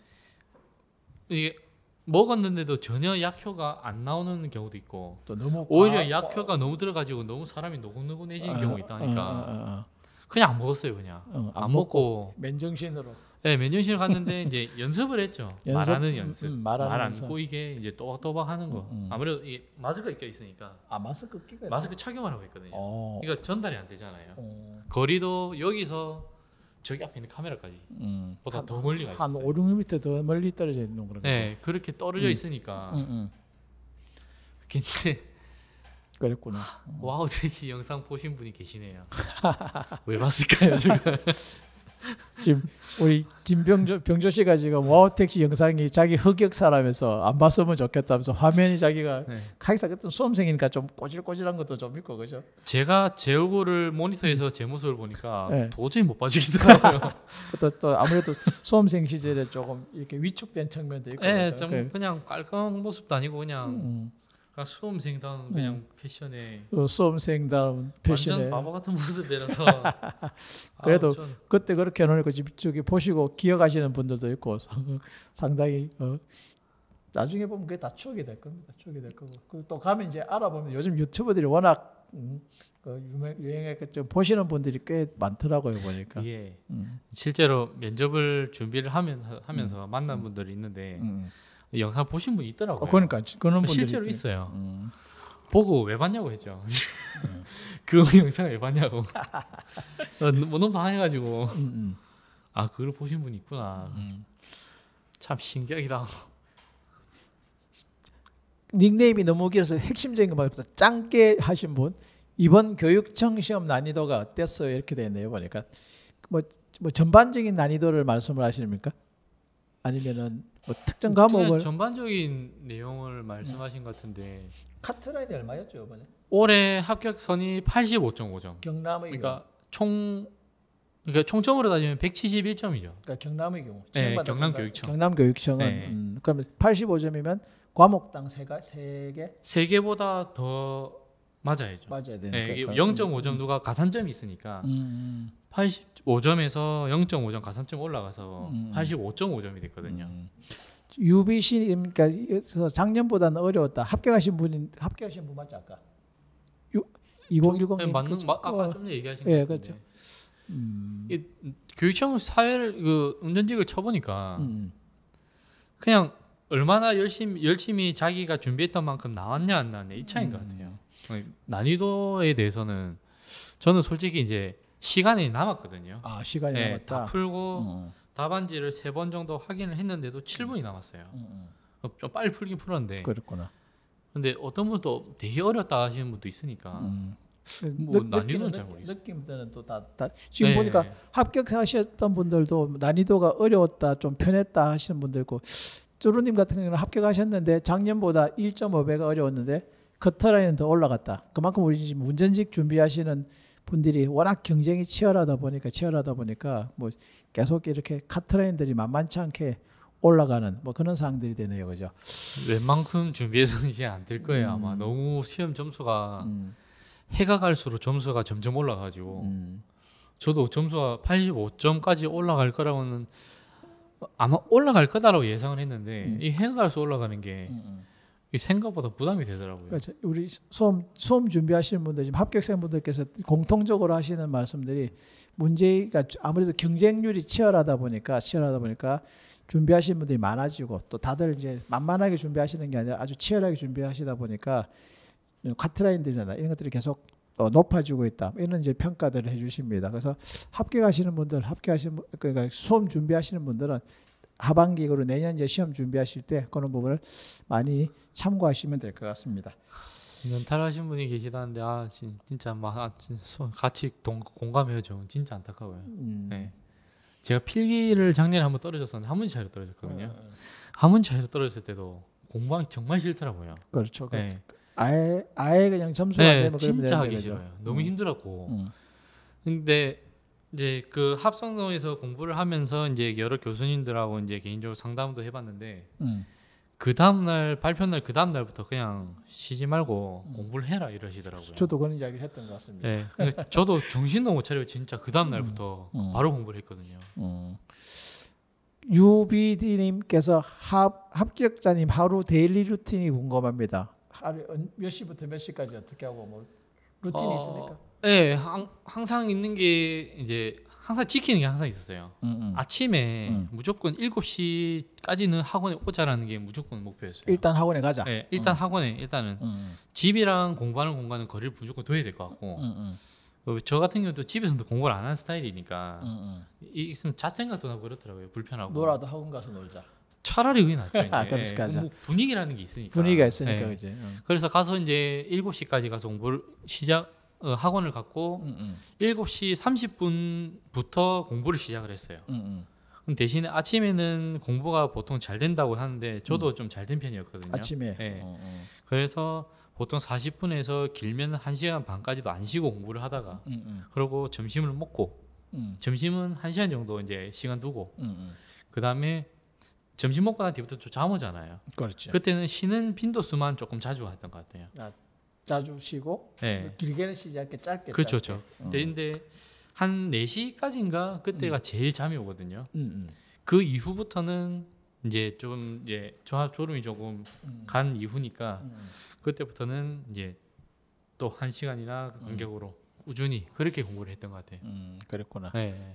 이게 먹었는데도 전혀 약효가 안 나오는 경우도 있고 또 너무 오히려 과- 약효가 너무 들어가지고 너무 사람이 노곤노곤해지는 어, 경우가 어, 있다니까 어, 어, 그냥 안 먹었어요. 그냥 어, 어, 안, 먹고 맨정신으로 네, 면접실 갔는데 이제 연습을 했죠. 연습? 말하는 음, 연습. 음, 말하는 말 안 연습. 꼬이게 이제 또박또박 하는 거. 음, 음. 아무래도 이게 마스크가 껴 있으니까 아 마스크 끼고 했어요? 마스크 착용을 하고 있거든요. 어. 그러니까 전달이 안 되잖아요. 어. 거리도 여기서 저기 앞에 있는 카메라까지 음. 보다 한, 더 멀리 가 한 있어요. 오, 육 미터 더 멀리 떨어져 있는 그런 거. 네, 그렇게 떨어져 음. 있으니까. 음, 음. 근데 그랬구나. 와우 되게 영상 보신 분이 계시네요. 왜 봤을까요, 지금? 지금 우리 진병조 병조 씨가 지금 와우 택시 영상이 자기 흑역사라면서 안 봤으면 좋겠다면서 화면이 자기가 네. 카이사 같은 수험생이니까 좀 꼬질꼬질한 것도 좀 있고 그죠? 제가 제 얼굴을 모니터에서 제 모습을 보니까 네. 도저히 못 봐주겠더라고요. 또, 또 아무래도 수험생 시절에 조금 이렇게 위축된 측면도 있고. 네, 그죠? 좀 그, 그냥 깔끔한 모습도 아니고 그냥, 음, 그냥 수험생다운 그냥 패션에 그 수험생다운 패션에 완전 바보 같은 모습이라서. 그래도 아우, 전- 그때 그렇게 해놓으니까 저기 보시고 기억하시는 분들도 있고 상당히 어, 나중에 보면 그게 다 추억이 될 겁니다. 추억이 될 거고 그리고 또 가면 이제 알아보면 요즘 유튜버들이 워낙 음, 그 유명, 유행에 좀 보시는 분들이 꽤 많더라고요 보니까. 이게 음, 실제로 면접을 준비를 하면, 하면서 만난 분들이 있는데 음. 영상 보신 분이 있더라고요. 어, 그러니까 그런 분들이 실제로 있더라고요. 있어요. 음. 보고 왜 봤냐고 했죠. 그 영상을 왜 봤냐고. 어, 뭐 너무 당해가지고 음, 음, 아 그걸 보신 분이 있구나. 음. 참 신기하기도 하고. 닉네임이 너무 길어서 핵심적인 거 말고 짧게 하신 분 이번 교육청 시험 난이도가 어땠어요? 이렇게 되네요 보니까 뭐, 뭐 전반적인 난이도를 말씀을 하십니까? 아니면은 뭐 특정 그냥 과목을 전반적인 내용을 말씀하신 것 같은데 카트라인이 얼마였죠 이번에? 올해 합격선이 팔십오 점 오 점. 경남의 경우 그러니까 총 그러니까 총점으로 따지면 백칠십일 점이죠. 그러니까 경남의 경우 네, 지원받았던 경남교육청. 거- 경남교육청은 네. 음, 그러면 팔십오 점이면 과목당 세가 세 개 세 개보다 더 맞아야죠. 맞아야 되는 네, 이게 거예요. 영 점 오 점 누가 가산점이 있으니까 음, 음, 팔십오 점에서 영 점 오 점 가산점 올라가서 음. 팔십오 점 오 점이 됐거든요. 음. 유비씨 그러니까 그래서 작년보다는 어려웠다. 합격하신 분이 합격하신 분 맞죠 아까? 이공일공 네, 맞는 마, 아까 좀 전에 얘기하신 예, 것 같은데. 그렇죠. 음, 이, 교육청 사회를 그 운전직을 쳐보니까 음, 그냥 얼마나 열심히 열심히 자기가 준비했던 만큼 나왔냐 안 나왔냐 이 차이인 것 음. 같아요. 난이도에 대해서는 저는 솔직히 이제 시간이 남았거든요. 아 시간이 네, 남았다. 다 풀고 음, 답안지를 세 번 정도 확인을 했는데도 칠 분이 남았어요. 음, 음. 어, 좀 빨리 풀긴 풀었는데 그렇구나. 근데 어떤 분은 또 되게 어렵다 하시는 분도 있으니까 음. 뭐 느- 난이도는 느낌은 잘 느- 모르겠어요. 느낌들은 또 다 다 지금 네. 보니까 합격하셨던 분들도 난이도가 어려웠다 좀 편했다 하시는 분들 있고 쭈루님 같은 경우는 합격하셨는데 작년보다 일 점 오 배가 어려웠는데 커트라인은 더 올라갔다. 그만큼 우리 지금 운전직 준비하시는 분들이 워낙 경쟁이 치열하다 보니까 치열하다 보니까 뭐 계속 이렇게 카트라인들이 만만치 않게 올라가는 뭐 그런 사항들이 되네요, 그죠? 웬만큼 준비해서는 이제 안 될 거예요. 음. 아마 너무 시험 점수가 음, 해가 갈수록 점수가 점점 올라가지고 음, 저도 점수가 팔십오 점까지 올라갈 거라고는 아마 올라갈 거다라고 예상을 했는데 음. 이 해가 갈수록 올라가는 게 음, 음. 이 생각보다 부담이 되더라고요. 그렇죠. 우리 수험 수험 준비하시는 분들 지금 합격생분들께서 공통적으로 하시는 말씀들이 문제가 아무래도 경쟁률이 치열하다 보니까 치열하다 보니까 준비하시는 분들이 많아지고 또 다들 이제 만만하게 준비하시는 게 아니라 아주 치열하게 준비하시다 보니까 카트라인들이나 이런 것들이 계속 어, 높아지고 있다. 이런 이제 평가들을 해주십니다. 그래서 합격하시는 분들, 합격하시는 분, 그러니까 수험 준비하시는 분들은 하반기 그리고 내년 이제 시험 준비하실 때 그런 부분을 많이 참고하시면 될 것 같습니다. 연탈하신 분이 계시다는데 아 진- 진짜 막 아, 진짜 소- 같이 동, 공감해야죠. 진짜 안타까워요. 음. 네. 제가 필기를 작년에 한번 떨어졌었는데 한 문제 차이로 떨어졌거든요. 어, 한 문제 차이로 떨어졌을 때도 공부하기 정말 싫더라고요. 그렇죠. 그렇죠. 네. 아예 아예 그냥 점수가 안 네, 되면 그러면 진짜 되는 하기 거죠. 싫어요. 너무 음. 힘들었고. 음. 근데 이제 그 합성동에서 공부를 하면서 이제 여러 교수님들하고 이제 개인적으로 상담도 해봤는데 음. 그 다음 날 발표 날 그 다음 날부터 그냥 쉬지 말고 공부를 해라 이러시더라고요. 저도 그런 이야기를 했던 것 같습니다. 네, 그러니까 저도 정신도 못 차리고 진짜 그 다음 날부터 음. 바로 공부를 했거든요. 음. 유비디님께서 합 합격자님 하루 데일리 루틴이 궁금합니다. 하루 몇 시부터 몇 시까지 어떻게 하고 뭐 루틴이 어, 있습니까? 네, 항, 항상 있는 게 이제 항상 지키는 게 항상 있었어요. 음, 음. 아침에 음. 무조건 일곱 시까지는 학원에 오자라는 게 무조건 목표였어요. 일단 학원에 가자. 네, 일단 학원에 일단은 음, 집이랑 공부하는 공간은 거리를 무조건 둬야 될 것 같고 음, 음, 어, 저 같은 경우도 집에서도 공부를 안 하는 스타일이니까 음, 음. 이 있으면 자책각도 나고 그렇더라고요. 불편하고. 놀아도 학원 가서 놀자. 차라리 그게 낫죠. 이제. 아, 그렇지, 예, 가자. 뭐 분위기라는 게 있으니까. 분위기가 있으니까 예. 그지. 음, 그래서 가서 이제 일곱 시까지 가서 공부를 시작 어, 학원을 갖고 음, 음, 일곱 시 삼십 분부터 공부를 시작을 했어요. 음, 음. 그럼 대신에 아침에는 공부가 보통 잘 된다고 하는데 저도 좀 잘 된 편이었거든요. 아침에. 예. 어, 어. 그래서 보통 사십 분에서 길면 한 시간 반까지도 안 쉬고 공부를 하다가 음, 음, 그러고 점심을 먹고 음, 점심은 한 시간 정도 이제 시간 두고 음, 음. 그다음에 점심 먹고 난 뒤부터 좀 잠 오잖아요. 그렇죠. 그때는 쉬는 빈도수만 조금 자주 했던 것 같아요. 자주 쉬고 네. 길게는 쉬지 않게 짧게. 그렇죠, 짧게. 그렇죠. 어. 근데, 근데 한 네 시까지인가 그때가 제일 잠이 오거든요. 음, 음, 그 이후부터는 이제 좀 이제 조- 졸음이 조금 음, 간 이후니까 음. 그때부터는 이제 또 한 시간이나 간격으로 꾸준히 그렇게 공부를 했던 것 같아요. 음, 그랬구나. 네.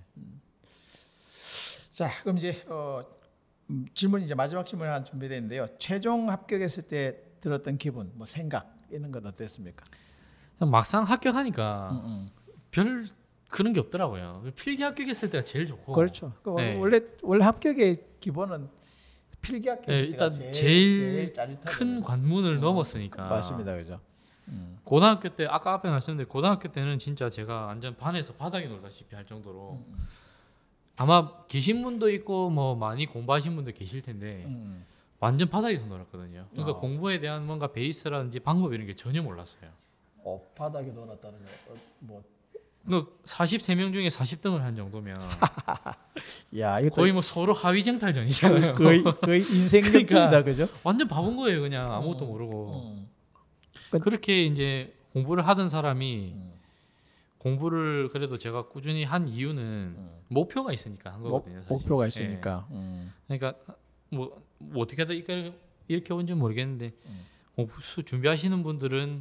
자, 그럼 이제 어, 음, 질문 이제 마지막 질문 하나 준비되어 있는데요. 최종 합격했을 때 들었던 기분, 뭐 생각 이런 건 어땠습니까? 그냥 막상 합격하니까 음, 음. 별 그런 게 없더라고요. 필기 합격했을 때가 제일 좋고. 그렇죠. 그 네. 원래 원래 합격의 기본은 필기 합격했을 네, 때가 일단 제일, 제일 짜릿하거든요. 큰 관문을 어, 넘었으니까. 맞습니다, 그죠? 음. 고등학교 때 아까 앞에 말씀드린 고등학교 때는 진짜 제가 완전 반에서 바닥에 놀다시피 할 정도로 음, 아마 계신 분도 있고 뭐 많이 공부하신 분도 계실 텐데 음. 완전 바닥에서 놀았거든요. 그러니까 어. 공부에 대한 뭔가 베이스라든지 방법 이런 게 전혀 몰랐어요. 어, 바닥에 놀았다는 거, 어, 뭐, 그러니까 사십삼 명 중에 사십 등을 한 정도면 야, 이거 거의 뭐 서로 하위 쟁탈전이잖아요. 거의 거의 인생 그러니까. 역전이다, 그죠? 완전 바본 거예요, 그냥 아무것도 어, 모르고. 어. 그렇게 이제 공부를 하던 사람이 음. 공부를 그래도 제가 꾸준히 한 이유는 음. 목표가 있으니까 한 목, 거거든요. 사실. 목표가 예. 있으니까. 음. 그러니까 뭐, 뭐 어떻게 하다 이걸 이렇게 온지 모르겠는데 음. 공부 수 준비하시는 분들은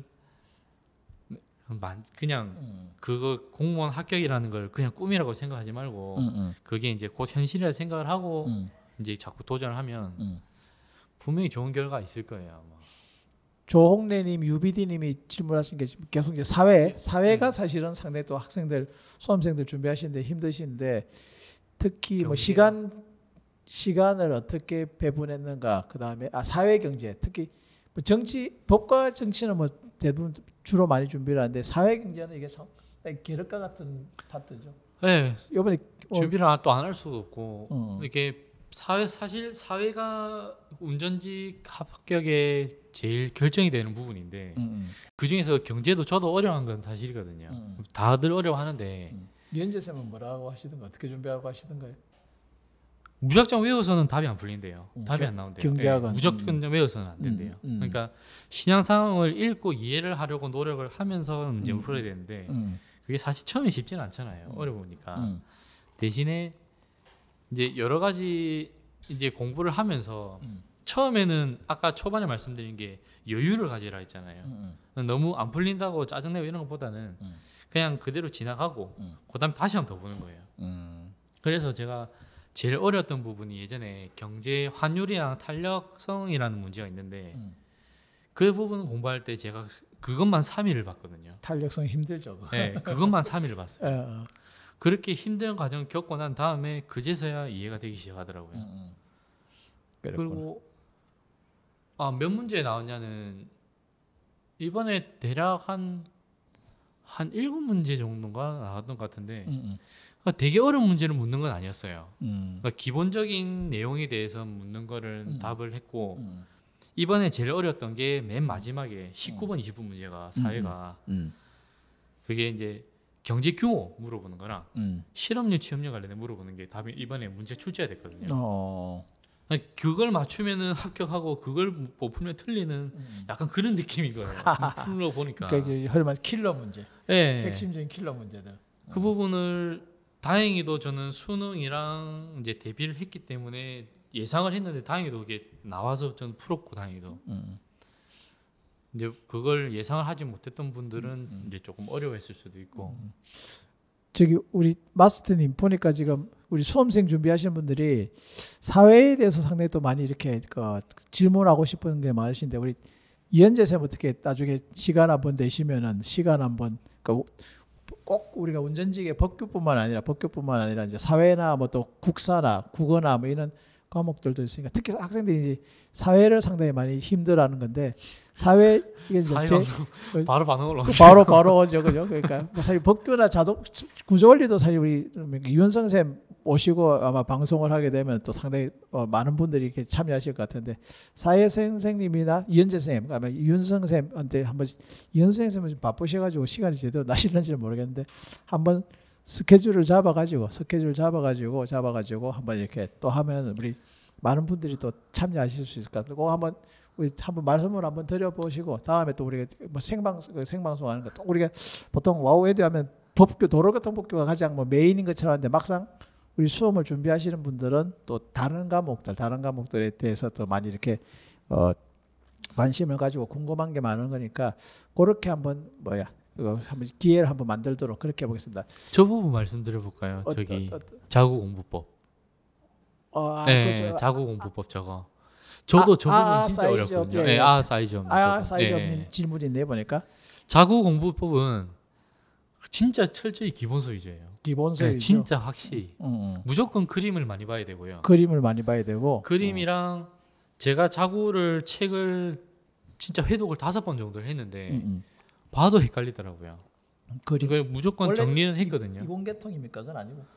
만- 그냥 음. 그거 공무원 합격이라는 걸 그냥 꿈이라고 생각하지 말고 음, 음, 그게 이제 곧 현실이라 생각을 하고 음, 이제 자꾸 도전을 하면 음. 분명히 좋은 결과 있을 거예요. 아마. 조홍래님, 유비디님이 질문하신 게 지금 계속 이제 사회, 사회가 사실은 상당히 또 학생들, 수험생들 준비하시는데 힘드신데 특히 뭐 경제요? 시간 시간을 어떻게 배분했는가, 그 다음에 아 사회 경제, 특히 뭐 정치, 법과 정치는 뭐 대부분 주로 많이 준비를 하는데 사회 경제는 이게 상당히 계륵과 같은 파트죠. 네, 이번에 어, 준비를 또 안 할 수도 없고 음. 이게 사회 사실 사회가 운전직 합격에 제일 결정이 되는 부분인데 음, 음, 그 중에서 경제도 저도 어려운 건 사실이거든요. 음. 다들 어려워하는데 음. 유현재 쌤은 뭐라고 하시던가 어떻게 준비하고 하시던가요? 무작정 외워서는 답이 안 풀린대요. 음, 답이 경- 안 나온대요. 경제학은, 예, 무작정 외워서는 안 된대요. 음, 음. 그러니까 신앙 상황을 읽고 이해를 하려고 노력을 하면서 문제를 음, 풀어야 되는데 음, 그게 사실 처음에 쉽지는 않잖아요. 음. 어려우니까. 음, 대신에 이제 여러 가지 이제 공부를 하면서 음. 처음에는 아까 초반에 말씀드린 게 여유를 가지라 했잖아요. 음, 너무 안 풀린다고 짜증내고 이런 것보다는 음. 그냥 그대로 지나가고 음. 그다음 에 다시 한 번 더 보는 거예요. 음, 그래서 제가 제일 어려웠던 부분이 예전에 경제 환율이랑 탄력성이라는 문제가 있는데 음. 그 부분 공부할 때 제가 그것만 삼 일을 봤거든요. 탄력성 힘들죠. 그거. 네, 그것만 삼 일을 봤어요. 어, 어. 그렇게 힘든 과정 겪고 난 다음에 그제서야 이해가 되기 시작하더라고요. 음, 음. 그랬구나. 그리고 아, 몇 문제 나왔냐는 이번에 대략 한 한 일곱 문제 정도가 나왔던 것 같은데 음, 음, 그러니까 되게 어려운 문제를 묻는 건 아니었어요. 음, 그러니까 기본적인 내용에 대해서 묻는 거를 음. 답을 했고 음, 이번에 제일 어려웠던 게 맨 마지막에 십구 번, 이십 분 문제가 사회가 음, 그게 이제 경제 규모 물어보는 거랑 음. 실업률, 취업률 관련해 물어보는 게 답이 이번에 문제 출제가 됐거든요. 어, 아니, 그걸 맞추면은 합격하고 그걸 못 풀면 틀리는 음. 약간 그런 느낌인 거예요. 풀러 보니까. 그러니까 이제 허리만 킬러 문제, 예. 핵심적인 킬러 문제들. 그 부분을 다행히도 저는 수능이랑 이제 대비를 했기 때문에 예상을 했는데 다행히도 그게 나와서 저는 풀었고 다행히도 음, 이제 그걸 예상을 하지 못했던 분들은 음. 이제 조금 어려워했을 수도 있고 저기 우리 마스터님 보니까 지금 우리 수험생 준비하시는 분들이 사회에 대해서 상당히 또 많이 이렇게 그 질문하고 싶은 게 많으신데 우리 이현재 쌤 어떻게 나중에 시간 한번 되시면은 시간 한번 그러니까 꼭 우리가 운전직의 법규뿐만 아니라 법규뿐만 아니라 이제 사회나 뭐 또 국사나 국어나 뭐 이런 과목들도 있으니까 특히 학생들이 이제 사회를 상당히 많이 힘들어하는 건데 사회 이게 이제 사회가 제- 바로 반응을 그 바로 바로 오죠, 그죠? 그러니까 뭐 사실 법규나 자동 구조원리도 사실 우리 이윤성 쌤 오시고 아마 방송을 하게 되면 또 상당히 어, 많은 분들이 이렇게 참여하실 것 같은데 사회 선생님이나 이현재 쌤, 아마 이윤성 쌤한테 한번 이윤성 쌤은 좀 바쁘셔가지고 시간이 제대로 나시는지는 모르겠는데 한번 스케줄을 잡아가지고 스케줄 잡아가지고 잡아가지고 한번 이렇게 또 하면 우리 많은 분들이 또 참여하실 수 있을 것 같고 한번 우리 한번 말씀을 한번 드려보시고 다음에 또 우리가 뭐 생방 생방송 하는 거 또 우리가 보통 와우 에듀 하면 법규 도로교통법규가 가장 뭐 메인인 것처럼 하는데 막상 우리 수험을 준비하시는 분들은 또 다른 과목들 다른 과목들에 대해서 또 많이 이렇게 어 관심을 가지고 궁금한 게 많은 거니까 그렇게 한번 뭐야 그 한번 기회를 한번 만들도록 그렇게 해보겠습니다. 저 부분 말씀드려 볼까요? 어, 저기 어, 어, 자구 공부법. 어, 아, 네, 그죠. 자구 공부법 저거. 저도 아, 저 부분 아, 진짜 사이즈 어렵거든요. 업, 예, 예, 아 사이즈 없는. 아 저거. 사이즈 예. 없는 질문이 내 보니까 자구 공부법은 진짜 철저히 기본서 위주예요. 기본서이죠. 네, 진짜 확실히 음, 음. 무조건 그림을 많이 봐야 되고요. 그림을 많이 봐야 되고 그림이랑 제가 자구를 책을 진짜 회독을 다섯 번 정도를 했는데 음, 음. 봐도 헷갈리더라고요. 그림 이걸 무조건 원래 정리는 했거든요. 이공계통입니까? 그건 아니고.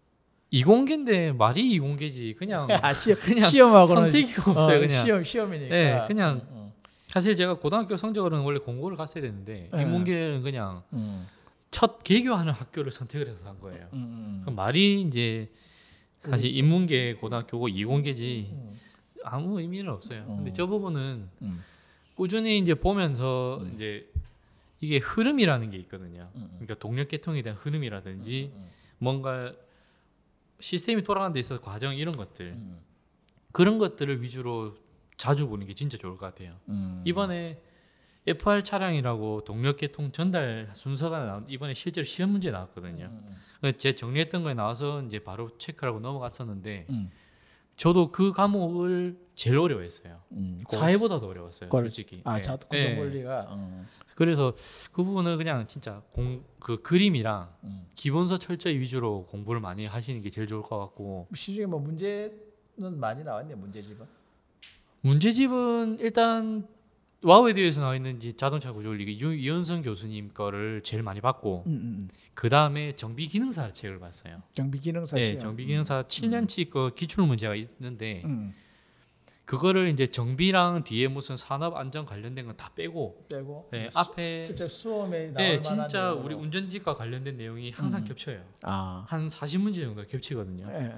이공계인데 말이 이공계지 그냥 아, 시험, 그냥 시험하고는 선택이 없어요. 어, 그냥 시험 시험이니까. 네, 그냥 음, 음. 사실 제가 고등학교 성적으로는 원래 공고를 갔어야 되는데 네. 인문계는 그냥 음, 첫 개교하는 학교를 선택을 해서 한 거예요. 음, 음, 그럼 말이 이제 사실 인문계 고등학교고 이공계지 음, 아무 의미는 없어요. 근데 음. 저 부분은 음, 꾸준히 이제 보면서 음. 이제 이게 흐름이라는 게 있거든요. 음, 음. 그러니까 동력 계통에 대한 흐름이라든지 음, 뭔가 시스템이 돌아가는 데 있어서 과정 이런 것들 음, 그런 것들을 위주로 자주 보는 게 진짜 좋을 것 같아요. 음. 이번에 에프알 차량이라고 동력 계통 전달 순서가 나온 이번에 실제로 시험 문제 나왔거든요. 음, 음, 그래서 제 정리했던 거에 나와서 이제 바로 체크하고 넘어갔었는데 음, 저도 그 과목을 제일 어려워했어요. 음. 사회보다도 어려웠어요, 그걸- 솔직히. 아, 네. 자 네. 구조원리가. 음, 그래서 그 부분은 그냥 진짜 공, 그 그림이랑 음. 기본서 철저히 위주로 공부를 많이 하시는 게 제일 좋을 것 같고 시중에 뭐 문제는 많이 나왔네 문제집은. 문제집은 일단 와우에듀에서 나와 있는 이제 자동차 구조원리 유- 이현성 교수님 거를 제일 많이 봤고 음, 음, 음. 그 다음에 정비 기능사 책을 봤어요. 정비 기능사 네, 시험. 정비 기능사 칠 년치 거 기출 문제가 있는데 음, 그거를 이제 정비랑 뒤에 무슨 산업 안전 관련된 건 다 빼고 빼고. 네, 수- 앞에 실제 수험에 나올 네, 만한 진짜 내용으로. 우리 운전직과 관련된 내용이 항상 음. 겹쳐요. 아. 한 사십 문제 정도 겹치거든요. 예, 예.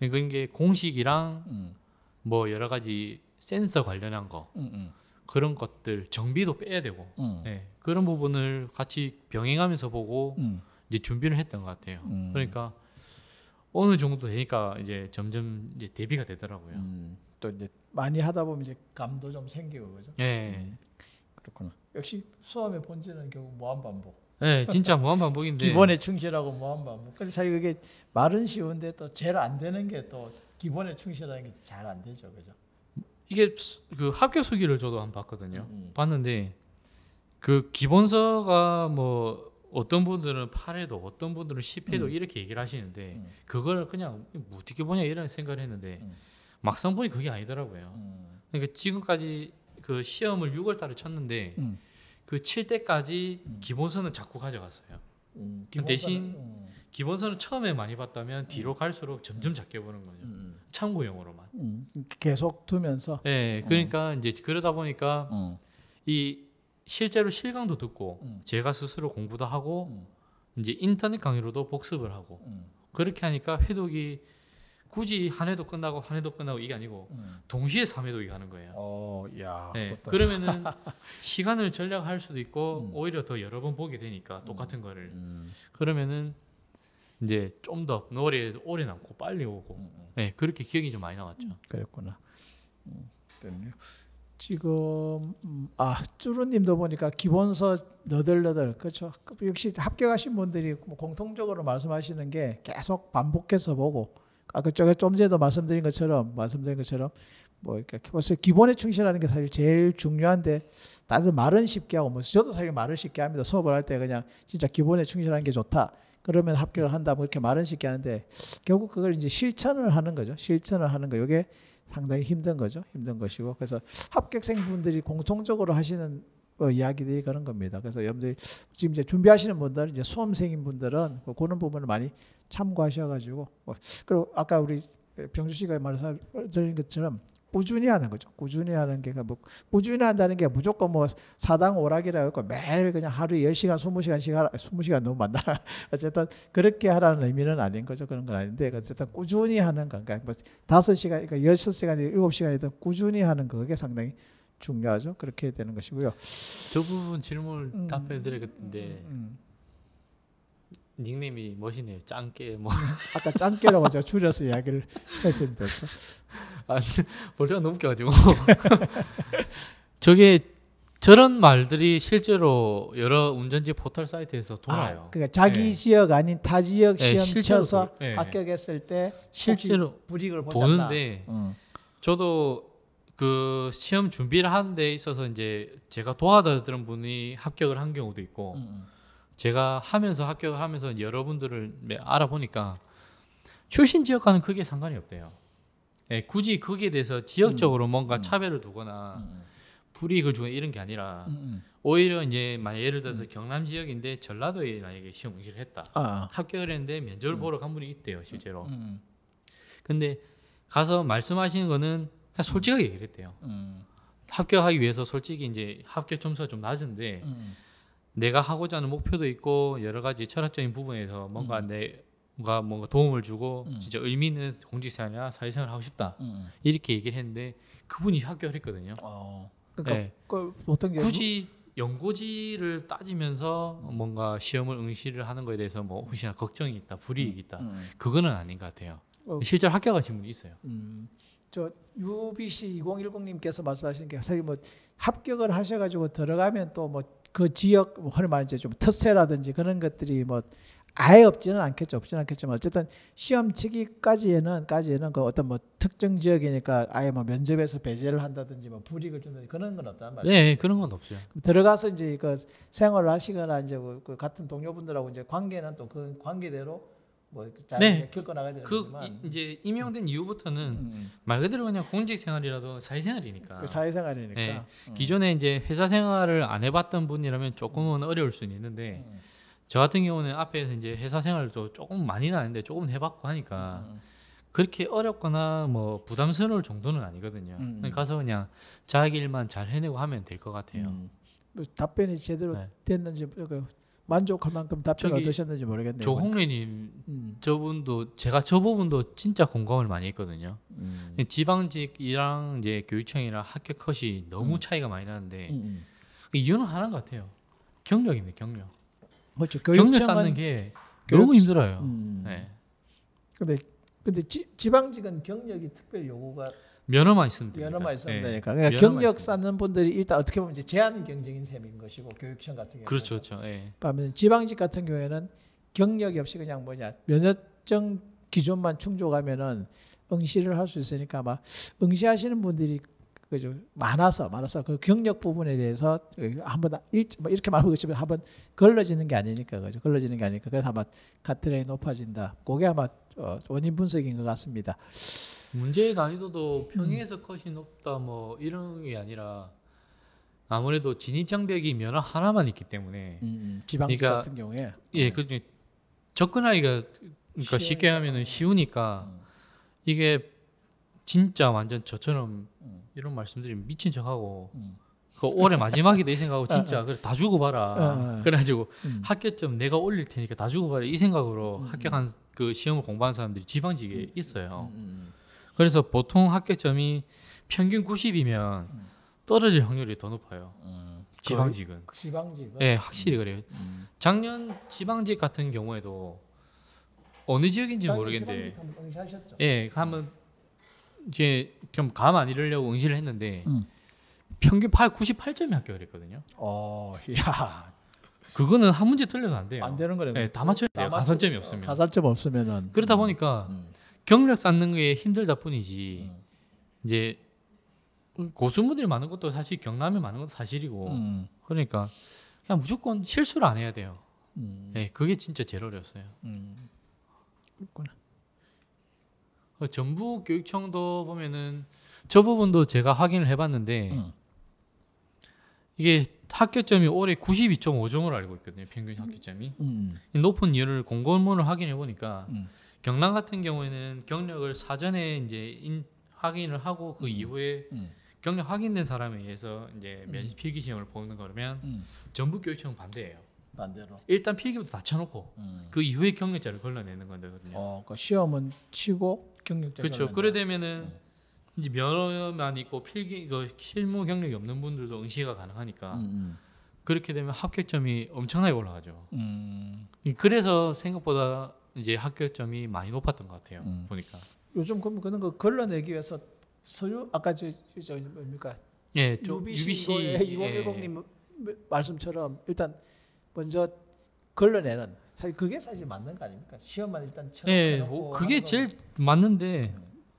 그게 공식이랑 음. 뭐 여러 가지 센서 관련한 거 음, 음. 그런 것들 정비도 빼야 되고 음. 예, 그런 부분을 같이 병행하면서 보고 음. 이제 준비를 했던 것 같아요. 음. 그러니까 어느 정도 되니까 이제 점점 이제 대비가 되더라고요. 음. 또 이제 많이 하다 보면 이제 감도 좀 생기고 그죠? 예, 그렇구나. 역시 수험의 본질은 결국 무한 반복. 예, 진짜 무한 반복인데 기본에 충실하고 무한 반복. 근데 사실 그게 말은 쉬운데 또 제일 안 되는 게 또 기본에 충실하는 게 잘 안 되죠, 그죠? 이게 수- 그 합격 수기를 저도 한번 봤거든요. 음. 봤는데 그 기본서가 뭐 어떤 분들은 팔 회도 어떤 분들은 십 회도 음. 이렇게 얘기를 하시는데 음. 그걸 그냥 뭐 어떻게 보냐 이런 생각을 했는데 음. 막상 보니 그게 아니더라고요. 음. 그러니까 지금까지 그 시험을 유월 달에 쳤는데 음. 그 칠 때까지 음. 기본서는 자꾸 가져갔어요. 음. 그 대신 기본서는, 음. 기본서는 처음에 많이 봤다면 뒤로 갈수록 점점 작게 보는 거죠. 음. 참고용으로만. 음. 계속 두면서. 예, 그러니까 이제 그러다 보니까 음. 이 실제로 실강도 듣고 음. 제가 스스로 공부도 하고 음. 이제 인터넷 강의로도 복습을 하고 음. 그렇게 하니까 회독이 굳이 한 회도 끝나고 한 회도 끝나고 이게 아니고 음. 동시에 삼 회독이 가는 거예요. 어, 야. 네, 그것도- 그러면은 시간을 절약할 수도 있고 음. 오히려 더 여러 번 보게 되니까 똑같은 거를 음. 그러면은 이제 좀 더 노래 오래 남고 빨리 오고 음. 음. 네, 그렇게 기억이 좀 많이 남았죠. 그랬구나. 음. 됐네요. 지금 음, 아 쭈루님도 보니까 기본서 너덜너덜 그렇죠. 역시 합격하신 분들이 뭐 공통적으로 말씀하시는 게 계속 반복해서 보고 아까 저가 좀 전에도 말씀드린 것처럼 말씀드린 것처럼 뭐 이렇게 벌써 기본에 충실하는 게 사실 제일 중요한데 다들 말은 쉽게 하고 뭐 저도 사실 말을 쉽게 합니다. 수업을 할 때 그냥 진짜 기본에 충실하는 게 좋다. 그러면 합격을 한다. 뭐 이렇게 말은 쉽게 하는데 결국 그걸 이제 실천을 하는 거죠. 실천을 하는 거. 이게 상당히 힘든 거죠. 힘든 것이고 그래서 합격생분들이 공통적으로 하시는 어, 이야기들이 그런 겁니다. 그래서 여러분들이 지금 이제 준비하시는 분들, 이제 수험생인 분들은 그 그런 부분을 많이 참고하셔가지고 뭐, 그리고 아까 우리 병주 씨가 말씀드린 것처럼 꾸준히 하는 거죠. 꾸준히 하는 게 뭐 꾸준히 한다는 게 무조건 뭐 사당 오락이라고 했고 매일 그냥 하루에 열 시간, 스무 시간씩 하라. 스무 시간 너무 많나? 어쨌든 그렇게 하라는 의미는 아닌 거죠. 그런 건 아닌데 어쨌든 꾸준히 하는 거. 그러니까 뭐 다섯 시간, 그러니까 여섯 시간이 일곱 시간이든 꾸준히 하는 거 그게 상당히 중요하죠. 그렇게 되는 것이고요. 저 부분 질문을 음. 답변해 드리겠는데 음. 닉네임이 멋이네요. 짱깨 뭐 아까 짱깨라고 제가 줄여서 이야기를 했습니다. 아, 벌써 너무 웃겨가지고 저게 저런 말들이 실제로 여러 운전지 포털 사이트에서 돌아요. 아, 그러니까 자기 네. 지역 아닌 타 지역 네, 시험 실제로 쳐서 그- 네. 합격했을 때 실제로 불이익을 보셨나? 도는데 음. 저도 그 시험 준비를 하는 데 있어서 이제 제가 도와드렸던 분이 합격을 한 경우도 있고 음. 제가 하면서 합격을 하면서 여러분들을 알아보니까 출신 지역과는 크게 상관이 없대요. 예, 굳이 거기에 대해서 지역적으로 뭔가 음. 차별을 두거나 음. 불이익을 주거나 이런 게 아니라 음. 오히려 이제 만약 예를 들어서 경남 지역인데 전라도에 만약에 시험 응시를 했다. 아. 합격을 했는데 면접을 보러 간 분이 있대요, 실제로. 음. 근데 가서 말씀하시는 거는 그냥 솔직하게 얘기를 했대요. 음. 합격하기 위해서 솔직히 이제 합격 점수가 좀 낮은데 음. 내가 하고자 하는 목표도 있고 여러 가지 철학적인 부분에서 뭔가 음. 내가 뭔가 도움을 주고 음. 진짜 의미 있는 공직생활이나 사회생활을 하고 싶다 음. 이렇게 얘기를 했는데 그분이 합격을 했거든요. 어. 그러니까 네. 그 보통 게 굳이 연고지를 따지면서 뭔가 시험을 응시를 하는 거에 대해서 뭐 혹시나 걱정이 있다, 불이익이 있다, 음. 그거는 아닌 것 같아요. 어. 실제로 합격하신 분이 있어요. 음. 저 유비씨 이공일공님께서 말씀하신 게 사실 뭐 합격을 하셔가지고 들어가면 또 뭐 그 지역 뭐 흔히 말하는 좀 특세라든지 그런 것들이 뭐 아예 없지는 않겠죠. 없지는 않겠지만 어쨌든 시험 치기까지에는 까지에는 그 어떤 뭐 특정 지역이니까 아예 뭐 면접에서 배제를 한다든지 뭐 불이익을 준다든지 그런 건 없단 말이에요. 네, 그런 건 없어요. 들어가서 이제 그 생활을 하시거나 이제 그, 그 같은 동료분들하고 이제 관계는 또 그 관계대로 뭐잘 네. 겪어 나가야 그 되지만 이- 이제 임용된 이후부터는 음, 말 그대로 그냥 공직 생활이라도 사회생활이니까. 그 사회생활이니까 네. 음. 기존에 이제 회사 생활을 안 해봤던 분이라면 조금은 어려울 수는 있는데 음, 저 같은 경우는 앞에서 이제 회사 생활도 조금 많이는 아닌데 조금 해봤고 하니까 음, 그렇게 어렵거나 뭐 부담스러울 정도는 아니거든요. 음. 그냥 가서 그냥 자기 일만 잘 해내고 하면 될 것 같아요. 음. 뭐 답변이 제대로 네. 됐는지 그 만족할 만큼 답변 저기 얻으셨는지 모르겠네요. 조홍래님 음. 저분도 제가 저 부분도 진짜 공감을 많이 했거든요. 음. 지방직이랑 이제 교육청이랑 합격 컷이 너무 음. 차이가 많이 나는데 음, 음. 그 이유는 하나인 것 같아요. 경력입니다. 경력. 그렇죠. 경력 교육청은 쌓는 게 교육- 너무 힘들어요. 음. 네. 근데 근데 지, 지방직은 경력이 특별 요구가 면허만 있으면 됩니다. 면허만 있으면 네. 되니까 그러니까 면허만 경력 있으면. 쌓는 분들이 일단 어떻게 보면 이제 제한 경쟁인 셈인 것이고 교육청 같은 경우는 그렇죠, 그렇죠. 예. 반면 지방직 같은 경우에는 경력이 없이 그냥 뭐냐 면허증 기준만 충족하면은 응시를 할 수 있으니까 아마 응시하시는 분들이 그죠 많아서 많아서 그 경력 부분에 대해서 한번 일 뭐 이렇게 말하고 있지만 한번 걸러지는 게 아니니까 그죠 걸러지는 게 아니니까 그래서 아마 카트레이 높아진다. 그게 아마 어, 원인 분석인 것 같습니다. 문제의 난이도도 평행에서 컷이 높다 뭐 이런 게 아니라 아무래도 진입 장벽이 면허 하나만 있기 때문에 음, 지방직 그러니까 같은 경우에 예, 그 접근하기가 그러니까 쉬운- 쉽게 하면은 쉬우니까 음. 이게 진짜 완전 저처럼 음. 이런 말씀드리면 미친 척하고 음. 그 올해 마지막이다 이 생각하고 진짜 그래 다 주고 봐라. 어, 어. 그래가지고 음. 합격점 내가 올릴 테니까 다 주고 봐라 이 생각으로 음, 합격한 그 시험을 공부한 사람들이 지방직에 있어요. 음, 음. 그래서 보통 합격점이 평균 구십이면 떨어질 확률이 더 높아요. 음. 지방직은. 그 지방직은 예, 확실히 그래요. 음. 작년 지방직 같은 경우에도 어느 지역인지 작년 모르겠는데 지방직 한번 응시하셨죠? 예, 한번 이제 좀 감 안 잃으려고 응시를 했는데 음. 평균 팔 구십팔 점이 합격을 했거든요. 어, 야, 그거는 한 문제 틀려도 안 돼요. 안 되는 거네. 예, 다 맞춰야 돼요. 다 가산점이 맞춰- 없으면. 가산점 없으면은 그러다 보니까 음. 경력 쌓는 게 힘들다 뿐이지 음. 이제 고수무들이 많은 것도 사실 경남에 많은 것도 사실이고 음. 그러니까 그냥 무조건 실수를 안 해야 돼요. 음. 예, 그게 진짜 제일 어려웠어요. 음. 그렇구나. 그 전북 교육청도 보면은 저 부분도 제가 확인을 해봤는데 음. 이게 합격점이 올해 구십이 점 오 점으로 알고 있거든요. 평균 합격점이. 음. 이 높은 이유를 공고문을 확인해 보니까 음. 경남 같은 경우에는 경력을 사전에 이제 인, 확인을 하고 그 음. 이후에 음. 경력 확인된 사람에 의해서 이제 면접 필기 시험을 보는 거면 음. 전북 교육청은 반대예요. 반대로. 일단 필기부터 다 쳐놓고 음. 그 이후에 경력자를 걸러내는 거거든요. 어, 그 시험은 치고 경력자. 그렇죠. 걸어낸다. 그래 되면은 음. 이제 면허만 있고 필기 그 실무 경력이 없는 분들도 응시가 가능하니까 음. 그렇게 되면 합격점이 엄청나게 올라가죠. 음. 그래서 생각보다 이제 합격점이 많이 높았던 것 같아요. 음. 보니까. 요즘 그럼 그런 거 걸러내기 위해서 서류 아까 저, 저 뭡니까? 예, 좀 유비씨, 유비씨 이공일공님 말씀처럼 일단 먼저 걸러내는 사실 그게 사실 맞는 거 아닙니까? 시험만 일단 쳐놓고 예, 뭐 그게 제일 맞는데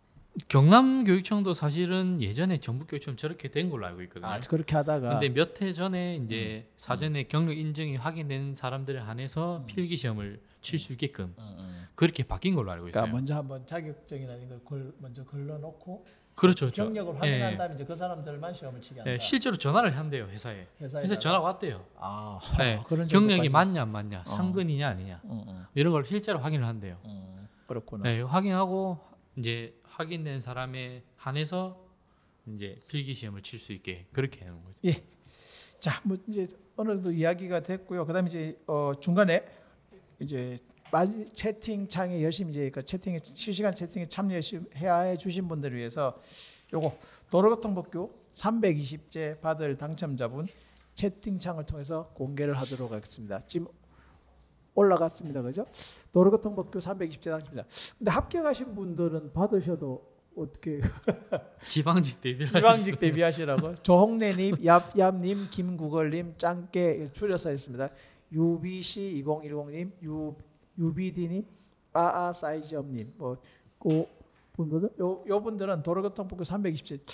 경남 교육청도 사실은 예전에 전북 교육청 저렇게 된 걸로 알고 있거든요. 아 그렇게 하다가 근데 몇 해 전에 이제 사전에 경력 인증이 확인된 사람들에 한해서 음. 필기 시험을 칠 수 있게끔 음, 음. 그렇게 바뀐 걸로 알고 있어요. 그러니까 먼저 한번 자격증이나 이런 걸 걸, 먼저 걸러놓고 그렇죠, 그렇죠. 경력을 확인한 다음에 이제 그 사람들만 시험을 치게 한다. 예, 실제로 전화를 한대요 회사에. 회사에다가. 회사 전화가 왔대요. 아, 네, 아, 그런 경력이 정도까지. 맞냐 안 맞냐, 상근이냐 아니냐 음, 음, 이런 걸 실제로 확인을 한대요. 음, 그렇구나. 네, 확인하고 이제 확인된 사람에 한해서 이제 필기 시험을 칠 수 있게 그렇게 하는 거죠. 자, 뭐 이제 어느 정도 이야기가 됐고요. 그다음에 이제 어, 중간에 이제 마지- 채팅창에 열심히 이제 그 채팅에 실시간 채팅에 참여해야 해 주신 분들을 위해서 요거 도로교통법규 삼백이십 제 받을 당첨자분 채팅창을 통해서 공개를 하도록 하겠습니다. 지금 올라갔습니다, 그죠? 도로교통법규 삼백이십 제 당첨자. 근데 합격하신 분들은 받으셔도 어떻게 지방직 대비 지방직 대비하시라고 조홍래님, 얍얍님, 김구걸님, 짱깨 줄여서 했습니다. 유비씨 이공일공님, 유 유비디님, 아아 사이즈업님, 뭐그 분들, 요, 요 분들은 도로교통법규 삼백이십 제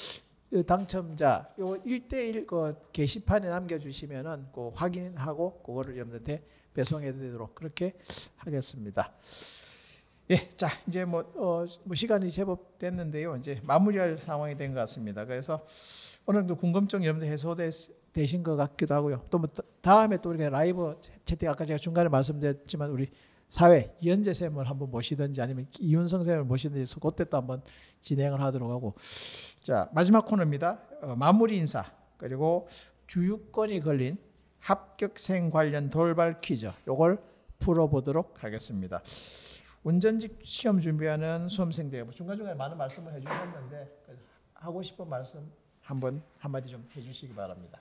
당첨자 요 일 대일 그 게시판에 남겨주시면은 그 확인하고 그거를 여러분한테 배송해 드리도록 그렇게 하겠습니다. 예, 자 이제 뭐, 어, 뭐 시간이 제법 됐는데요. 이제 마무리할 상황이 된 것 같습니다. 그래서 어느 정도 궁금증 여러분들 해소되신 것 같기도 하고요. 또 뭐 다음에 또 우리가 라이브 채팅 아까 제가 중간에 말씀드렸지만 우리 사회 이현재 쌤을 한번 모시든지 아니면 이윤성 쌤을 모시든지 해서 그때 또 한번 진행을 하도록 하고 자 마지막 코너입니다. 어, 마무리 인사 그리고 주유권이 걸린 합격생 관련 돌발 퀴즈 요걸 풀어보도록 하겠습니다. 운전직 시험 준비하는 수험생들 뭐 중간중간에 많은 말씀을 해주셨는데 하고 싶은 말씀 한번 한마디 좀 해주시기 바랍니다.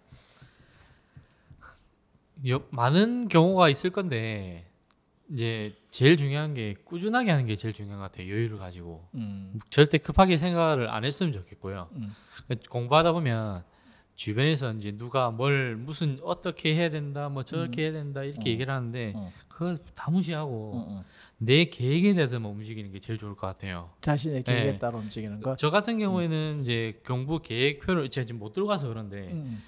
여, 많은 경우가 있을 건데 이제 제일 중요한 게 꾸준하게 하는 게 제일 중요한 것 같아요. 여유를 가지고 음. 절대 급하게 생각을 안 했으면 좋겠고요. 음. 공부하다 보면 주변에서 이제 누가 뭘 무슨 어떻게 해야 된다, 뭐 저렇게 해야 된다 이렇게 음. 얘기를 하는데 음. 그거 다 무시하고 음. 음. 내 계획에 대해서만 움직이는 게 제일 좋을 것 같아요. 자신의 계획에 네. 따라 움직이는 것. 저 같은 경우에는 이제 공부 계획표를 제가 지금 못 들어가서 그런데 음.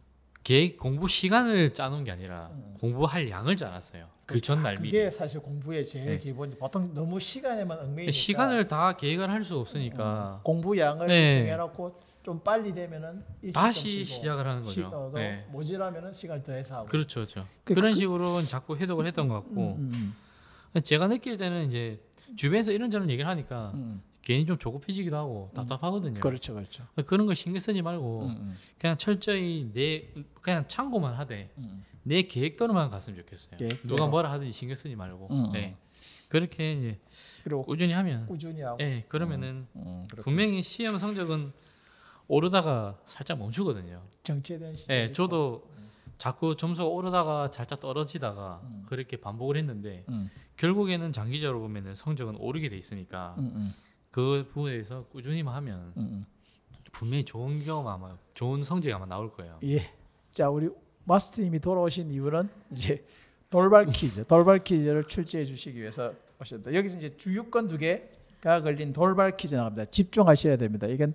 계획 공부 시간을 짜놓은 게 아니라 음. 공부할 양을 짜놨어요. 그 전날 미리. 그게 사실 공부의 제일 네. 기본이 보통 너무 시간에만 얽매이니까 시간을 다 계획을 할 수 없으니까 음, 공부 양을 네. 정해놓고 좀 빨리 되면은 일찍 다시 좀 쉬고, 시작을 하는 시- 거죠. 어, 또 네. 모자라면은 시간을 더해서 하고. 그렇죠, 그렇죠. 그- 그런 그- 식으로 자꾸 해독을 했던 것 같고 음, 음, 제가 느낄 때는 이제 주변에서 이런저런 얘기를 하니까 음, 괜히 좀 조급해지기도 하고 답답하거든요. 그렇죠, 그렇죠. 그런 거 신경 쓰지 말고 음, 음, 그냥 철저히 내 그냥 참고만 하되 음. 내 계획대로만 갔으면 좋겠어요. 계획대로. 누가 뭐라 하든지 신경 쓰지 말고. 음, 네. 그렇게 이제 그리고 꾸준히 하면 꾸준히 하고. 네, 그러면은 음, 그렇군요. 분명히 시험 성적은 오르다가 살짝 멈추거든요. 정체된 시점. 네, 저도 자꾸 점수가 오르다가 살짝 떨어지다가 음. 그렇게 반복을 했는데 음, 결국에는 장기적으로 보면은 성적은 오르게 돼 있으니까 음, 음, 그 부분에서 꾸준히만 하면 음, 분명히 좋은 경험 아마 좋은 성적이 아마 나올 거예요. 음. 예. 자, 우리 마스터님이 돌아오신 이유는 이제 돌발 퀴즈, 돌발 퀴즈를 출제해 주시기 위해서 오셨다. 여기서 이제 주유권 두 개가 걸린 돌발 퀴즈 나갑니다. 집중하셔야 됩니다. 이건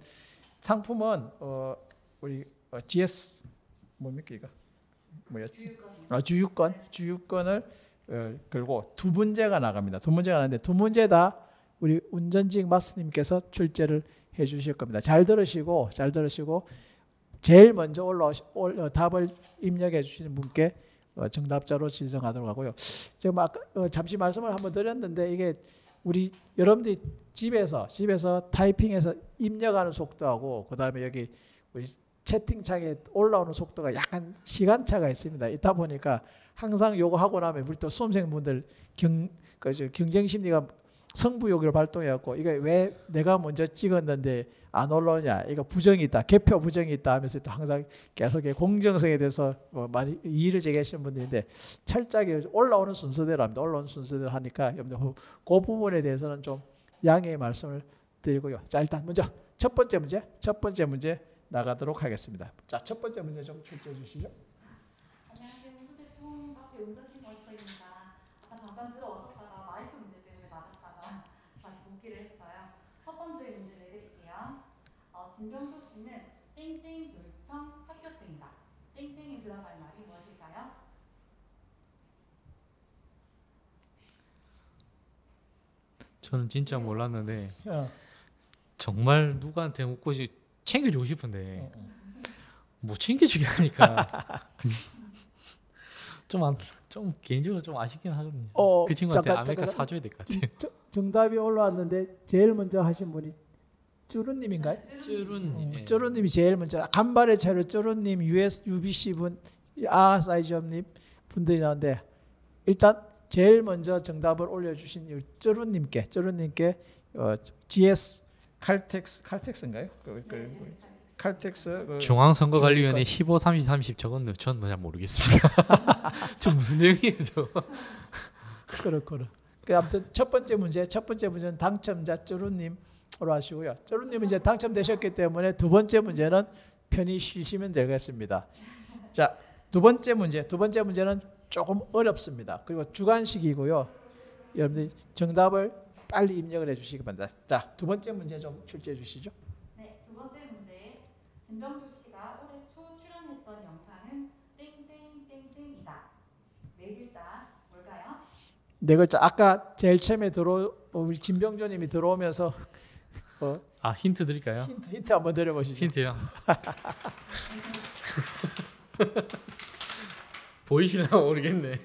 상품은 어 우리 어, 지에스 뭡니까 이거 뭐였지? 아, 주유권, 주유권을 어, 걸고 두 문제가 나갑니다. 두 문제가 나는데 두 문제 다 우리 운전직 마스터님께서 출제를 해주실 겁니다. 잘 들으시고 잘 들으시고 제일 먼저 올라오시 올, 어, 답을 입력해 주시는 분께 어, 정답자로 지정하도록 하고요. 지금 아까 어, 잠시 말씀을 한번 드렸는데 이게 우리 여러분들이 집에서 집에서 타이핑해서 입력하는 속도하고 그다음에 여기 우리 채팅창에 올라오는 속도가 약간 시간차가 있습니다. 있다 보니까 항상 요거 하고 나면 우리 또 수험생분들 경, 그 경쟁 심리가 승부욕을 발동해갖고 이거 왜 내가 먼저 찍었는데 안 올라오냐, 이거 부정이 있다, 개표 부정이 있다 하면서 또 항상 계속 공정성에 대해서 뭐 많이 이의를 제기하시는 분들인데 철저하게 올라오는 순서대로 합니다. 올라오는 순서대로 하니까 여러분들 그 부분에 대해서는 좀 양해의 말씀을 드리고요. 자, 일단 먼저 첫 번째 문제, 첫 번째 문제 나가도록 하겠습니다. 자, 첫 번째 문제 좀 출제해 주시죠. 안녕하세요. 후대통 카페 운전팀 원서입니다. 아까 잠깐 들어오셨다가 마이크 문제 때문에 나갔다가 다시 복귀를 했어요. 첫 번째 문제 내드릴게요. 어, 진병조 씨는 땡땡 교육청 합격생이다. 땡땡에 들어갈 말이 무엇일까요? 저는 진짜 몰랐는데 어, 정말 누구한테 묻고 싶 챙겨주고 싶은데 어, 어. 못 챙겨주게 하니까 좀, 안, 좀 개인적으로 좀 아쉽긴 하거든요. 어, 그 친구한테 잠깐, 아메리카 잠깐. 사줘야 될 것 같아요. 저, 정답이 올라왔는데 제일 먼저 하신 분이 쭈루님인가요? 쭈룬. 예. 쪼루님이 제일 먼저 간발의 차로 쪼루님, 유에스, 유비씨 분, 아사이즈업님 분들이 나오는데 일단 제일 먼저 정답을 올려주신 이 쪼루님께 쪼루님께 어, 지에스 칼텍스 칼텍스인가요? 그, 그, 칼텍스 그 중앙선거관리위원회 십오, 삼십, 삼십 저건 전 잘 모르겠습니다. 저 무슨 내용이에요, 저거? 그렇구나. 그 아무튼 첫 번째 문제, 첫 번째 문제는 당첨자 쪼루님으로 하시고요. 쪼루님은 이제 당첨되셨기 때문에 두 번째 문제는 편히 쉬시면 되겠습니다. 자, 두 번째 문제, 두 번째 문제는 조금 어렵습니다. 그리고 주관식이고요. 여러분들 정답을 빨리 입력을 해주시기 바랍니다. 자, 두 번째 문제 좀 출제해 주시죠. 네, 두 번째 문제. 진병조 씨가 올해 초 출연했던 영상은 땡땡땡땡이다. 네 글자 뭘까요? 네 글자. 아까 제일 처음에 들어 우리 진병조님이 들어오면서 어, 아, 힌트 드릴까요? 힌트 힌트 한번 드려보시죠. 힌트요. 보이시나 모르겠네.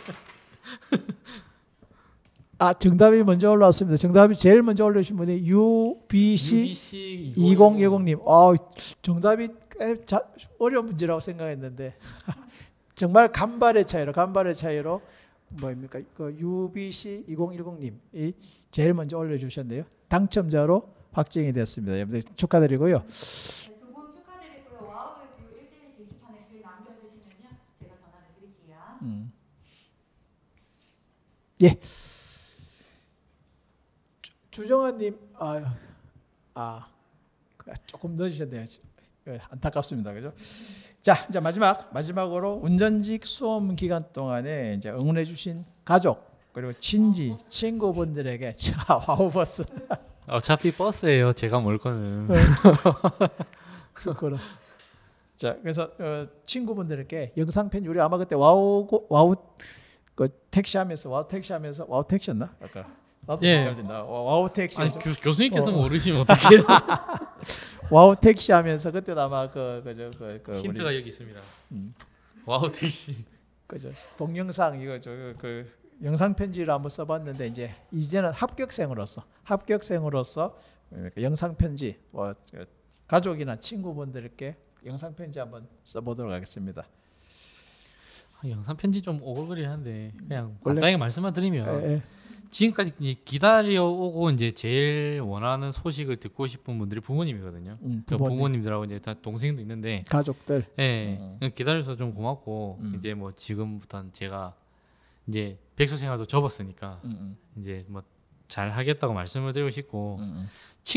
아, 정답이 먼저 올라왔습니다. 정답이 제일 먼저 올려주신 분이 유비씨 유비씨 이공일공님. 아, 정답이 꽤 자, 어려운 문제라고 생각했는데 정말 간발의 차이로 간발의 차이로 뭐입니까? 그 유비씨 이공일공님이 제일 먼저 올려주셨네요. 당첨자로 확정이 됐습니다. 여러분들 축하드리고요. 네, 두 분 축하드리고요. 와우에듀 일 대일 게시판에 글 남겨주시면요. 제가 전화를 드릴게요. 음. 예. 주- 주정환님, 아, 아 조금 늦으셨네요. 안타깝습니다, 그죠? 자, 이제 마지막 마지막으로 운전직 수험 기간 동안에 이제 응원해주신 가족 그리고 친지 친구분들에게 자 와우버스 어차피 버스예요. 제가 몰 거는. 그럼. 자, 그래서 어, 친구분들에게 영상 편지 우리 아마 그때 와우 와우 그 택시하면서 와우 택시하면서 와우 택시였나 아까 나도 예. 헷갈린다. 와우 택시. 아니 교, 교수님께서 어. 모르시면 어떡해요? 와우 택시 하면서 그때 아마 그 그저 그, 그 힌트가 우리 여기 있습니다. 음. 와우 택시. 그죠 동영상 이거 저 그 영상 편지를 한번 써봤는데 이제 이제는 합격생으로서 합격생으로서 그러니까 영상 편지 뭐 가족이나 친구분들께 영상 편지 한번 써보도록 하겠습니다. 아, 영상 편지 좀 오글거리는데 그냥 원래- 간단하게 말씀만 드리면 예, 예. 지금까지 이제 기다려 오고 이제 제일 원하는 소식을 듣고 싶은 분들이 부모님이거든요. 음, 그 부모님, 부모님들하고 이제 다 동생도 있는데, 가족들. 예, 음. 그냥 기다려서 좀 고맙고 음. 이제 뭐 지금부터는 제가 이제 백수 생활도 접었으니까 음, 이제 뭐 잘 하겠다고 말씀을 드리고 싶고 음, 음,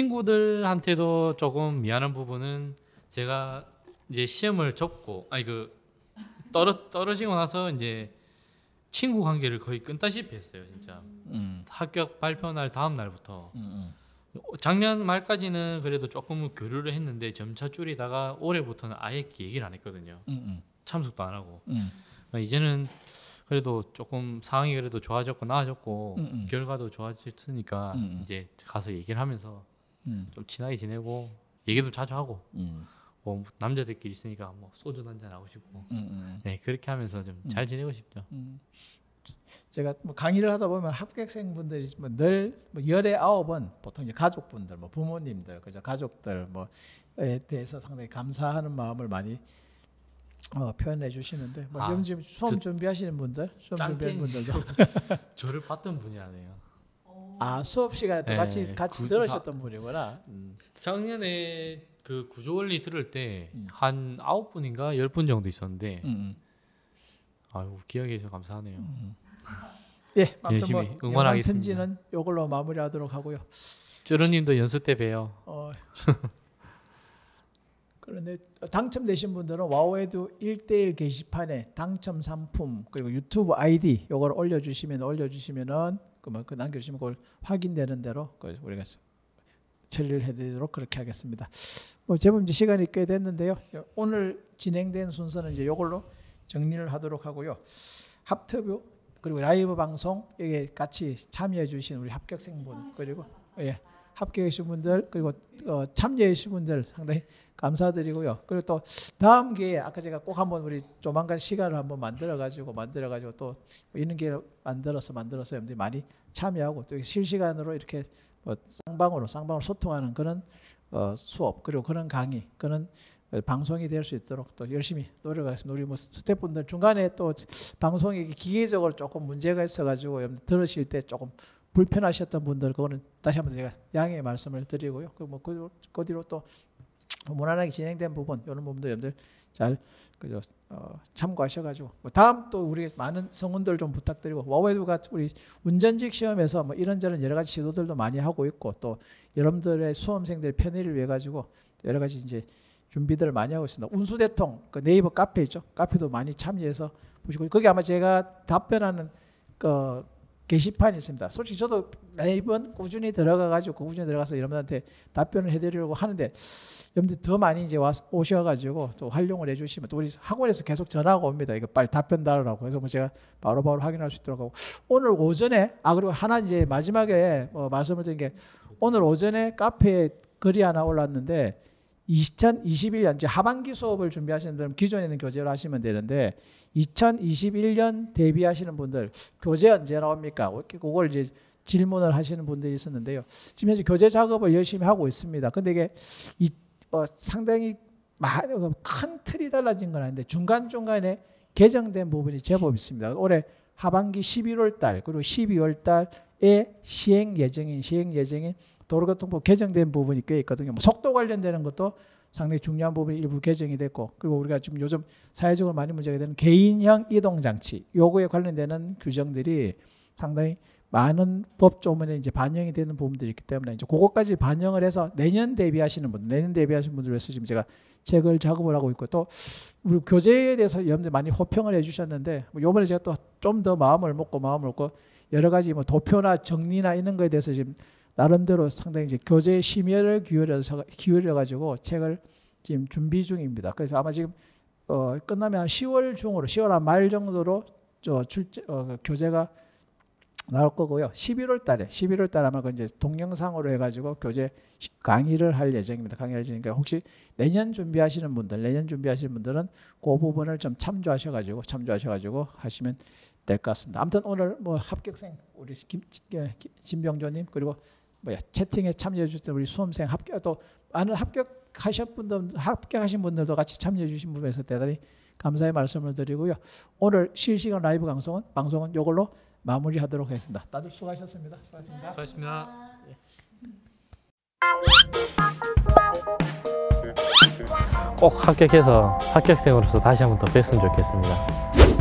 친구들한테도 조금 미안한 부분은 제가 이제 시험을 접고 아니 그 떨어 떨어지고 나서 이제 친구 관계를 거의 끊다시피 했어요, 진짜. 음, 합격 발표 날 다음 날부터 음, 작년 말까지는 그래도 조금 교류를 했는데 점차 줄이다가 올해부터는 아예 얘기를 안 했거든요. 음, 참석도 안 하고. 음, 그러니까 이제는 그래도 조금 상황이 그래도 좋아졌고 나아졌고 음, 음. 결과도 좋아졌으니까 음, 음. 이제 가서 얘기를 하면서 음, 좀 친하게 지내고 얘기도 자주 하고 음, 뭐 남자들끼리 있으니까 뭐 소주 한잔 하고 싶고 음, 음. 네 그렇게 하면서 좀 잘 지내고 싶죠. 음. 제가 뭐 강의를 하다 보면 합격생분들이 뭐 늘 뭐 열에 아홉 번 보통 이제 가족분들, 뭐 부모님들, 그죠 가족들 뭐에 대해서 상당히 감사하는 마음을 많이 어, 표현해 주시는데 뭐 아, 지금 지금 수험 저- 준비하시는 분들, 수험 준비하는 짱팬이죠. 분들도 저를 봤던 분이 아니에요. 아 수업 시간에 또 네, 같이 같이 구- 들으셨던 분이구나. 음. 작년에 그 구조 원리 들을 때 음. 한 아홉 분인가 열 분 정도 있었는데 음, 아유 기억해 주셔서 감사하네요. 음. 예, 아무튼 열심히 뭐 응원하겠습니다. 영상 편지는 이걸로 마무리하도록 하고요. 쩌르님도 연수 때 봬요. 어, 그런데 당첨되신 분들은 와우에듀 일 대일 게시판에 당첨 상품 그리고 유튜브 아이디 요걸 올려주시면 올려주시면은 그뭐 그 남겨주시면 그걸 확인되는 대로 그 우리가 처리를 해드리도록 그렇게 하겠습니다. 뭐 제법 이제 시간이 꽤 됐는데요. 오늘 진행된 순서는 이제 요걸로 정리를 하도록 하고요. 합터뷰 그리고 라이브 방송 여기에 같이 참여해 주신 우리 합격생분 그리고 예. 합격해 주신 분들 그리고 어, 참여해 주신 분들 상당히 감사드리고요. 그리고 또 다음 기회에 아까 제가 꼭 한번 우리 조만간 시간을 한번 만들어 가지고 만들어 가지고 또 이런 기회를 만들어서 만들어서 여러분들이 많이 참여하고 또 실시간으로 이렇게 뭐 쌍방으로 쌍방으로 소통하는 그런 어, 수업 그리고 그런 강의 그런 방송이 될 수 있도록 또 열심히 노력하겠습니다. 우리 뭐 스태프분들 중간에 또 방송이 기계적으로 조금 문제가 있어가지고 여러분들 들으실 때 조금 불편하셨던 분들 그거는 다시 한번 제가 양해의 말씀을 드리고요. 그뭐 그, 그 뒤로 또 무난하게 진행된 부분 이런 부분도 여러분들 잘 그저 어, 참고하셔가지고 뭐 다음 또 우리 많은 성원들 좀 부탁드리고 와우에듀가 우리 운전직 시험에서 뭐 이런저런 여러 가지 시도들도 많이 하고 있고 또 여러분들의 수험생들 편의를 위해 가지고 여러 가지 이제 준비들을 많이 하고 있습니다. 운수대통 그 네이버 카페 있죠. 카페도 많이 참여해서 보시고 거기 아마 제가 답변하는 그 게시판이 있습니다. 솔직히 저도 매번 꾸준히 들어가 가지고 꾸준히 들어가서 여러분한테 답변을 해드리려고 하는데 여러분들 더 많이 이제 와 오셔가지고 또 활용을 해주시면 또 우리 학원에서 계속 전화가 옵니다. 이거 빨리 답변 달으라고. 그래서 뭐 제가 바로바로 확인할 수 있도록 하고 오늘 오전에 아 그리고 하나 이제 마지막에 뭐 말씀을 드린 게 오늘 오전에 카페에 글이 하나 올랐는데 이천이십일 년 이제 하반기 수업을 준비하시는 분들은 기존에 있는 교재로 하시면 되는데 이천이십일 년 대비하시는 분들 교재 언제 나옵니까? 그걸 이제 질문을 하시는 분들이 있었는데요. 지금 현재 교재 작업을 열심히 하고 있습니다. 근데 이게 이, 어, 상당히 큰 틀이 달라진 건 아닌데 중간중간에 개정된 부분이 제법 있습니다. 올해 하반기 십일월 달 그리고 십이월 달에 시행 예정인 시행 예정인 도로교통법 개정된 부분이 꽤 있거든요. 뭐 속도 관련되는 것도 상당히 중요한 부분이 일부 개정이 됐고, 그리고 우리가 지금 요즘 사회적으로 많이 문제가 되는 개인형 이동장치 요거에 관련되는 규정들이 상당히 많은 법조문에 이제 반영이 되는 부분들이 있기 때문에 이제 그것까지 반영을 해서 내년 대비하시는 분들, 내년 대비하시는 분들 위해서 지금 제가 책을 작업을 하고 있고, 또 우리 교재에 대해서 여러분들 많이 호평을 해주셨는데 뭐 이번에 제가 또 좀 더 마음을 먹고 마음을 먹고 여러 가지 뭐 도표나 정리나 이런 거에 대해서 지금 나름대로 상당히 이제 교재 심혈을 기울여서 기울여 가지고 책을 지금 준비 중입니다. 그래서 아마 지금 어 끝나면 시월 중으로 시월 말 정도로 저 출 어 교재가 나올 거고요. 십일월 달에 십일월 달에 아마 그 이제 동영상으로 해가지고 교재 강의를 할 예정입니다. 강의를 할 예정이니까 혹시 내년 준비하시는 분들, 내년 준비하시는 분들은 그 부분을 좀 참조하셔가지고 참조하셔가지고 하시면 될 것 같습니다. 아무튼 오늘 뭐 합격생 우리 김, 진병조님 그리고 뭐야 채팅에 참여해 주셨던 우리 수험생 합격 또 많은 합격하신 분들 합격하신 분들도 같이 참여해 주신 분에서 대단히 감사의 말씀을 드리고요. 오늘 실시간 라이브 방송은 방송은 이걸로 마무리하도록 하겠습니다. 다들 수고하셨습니다. 수고하셨습니다. 수고하셨습니다. 꼭 합격해서 합격생으로서 다시 한번 더 뵀으면 좋겠습니다.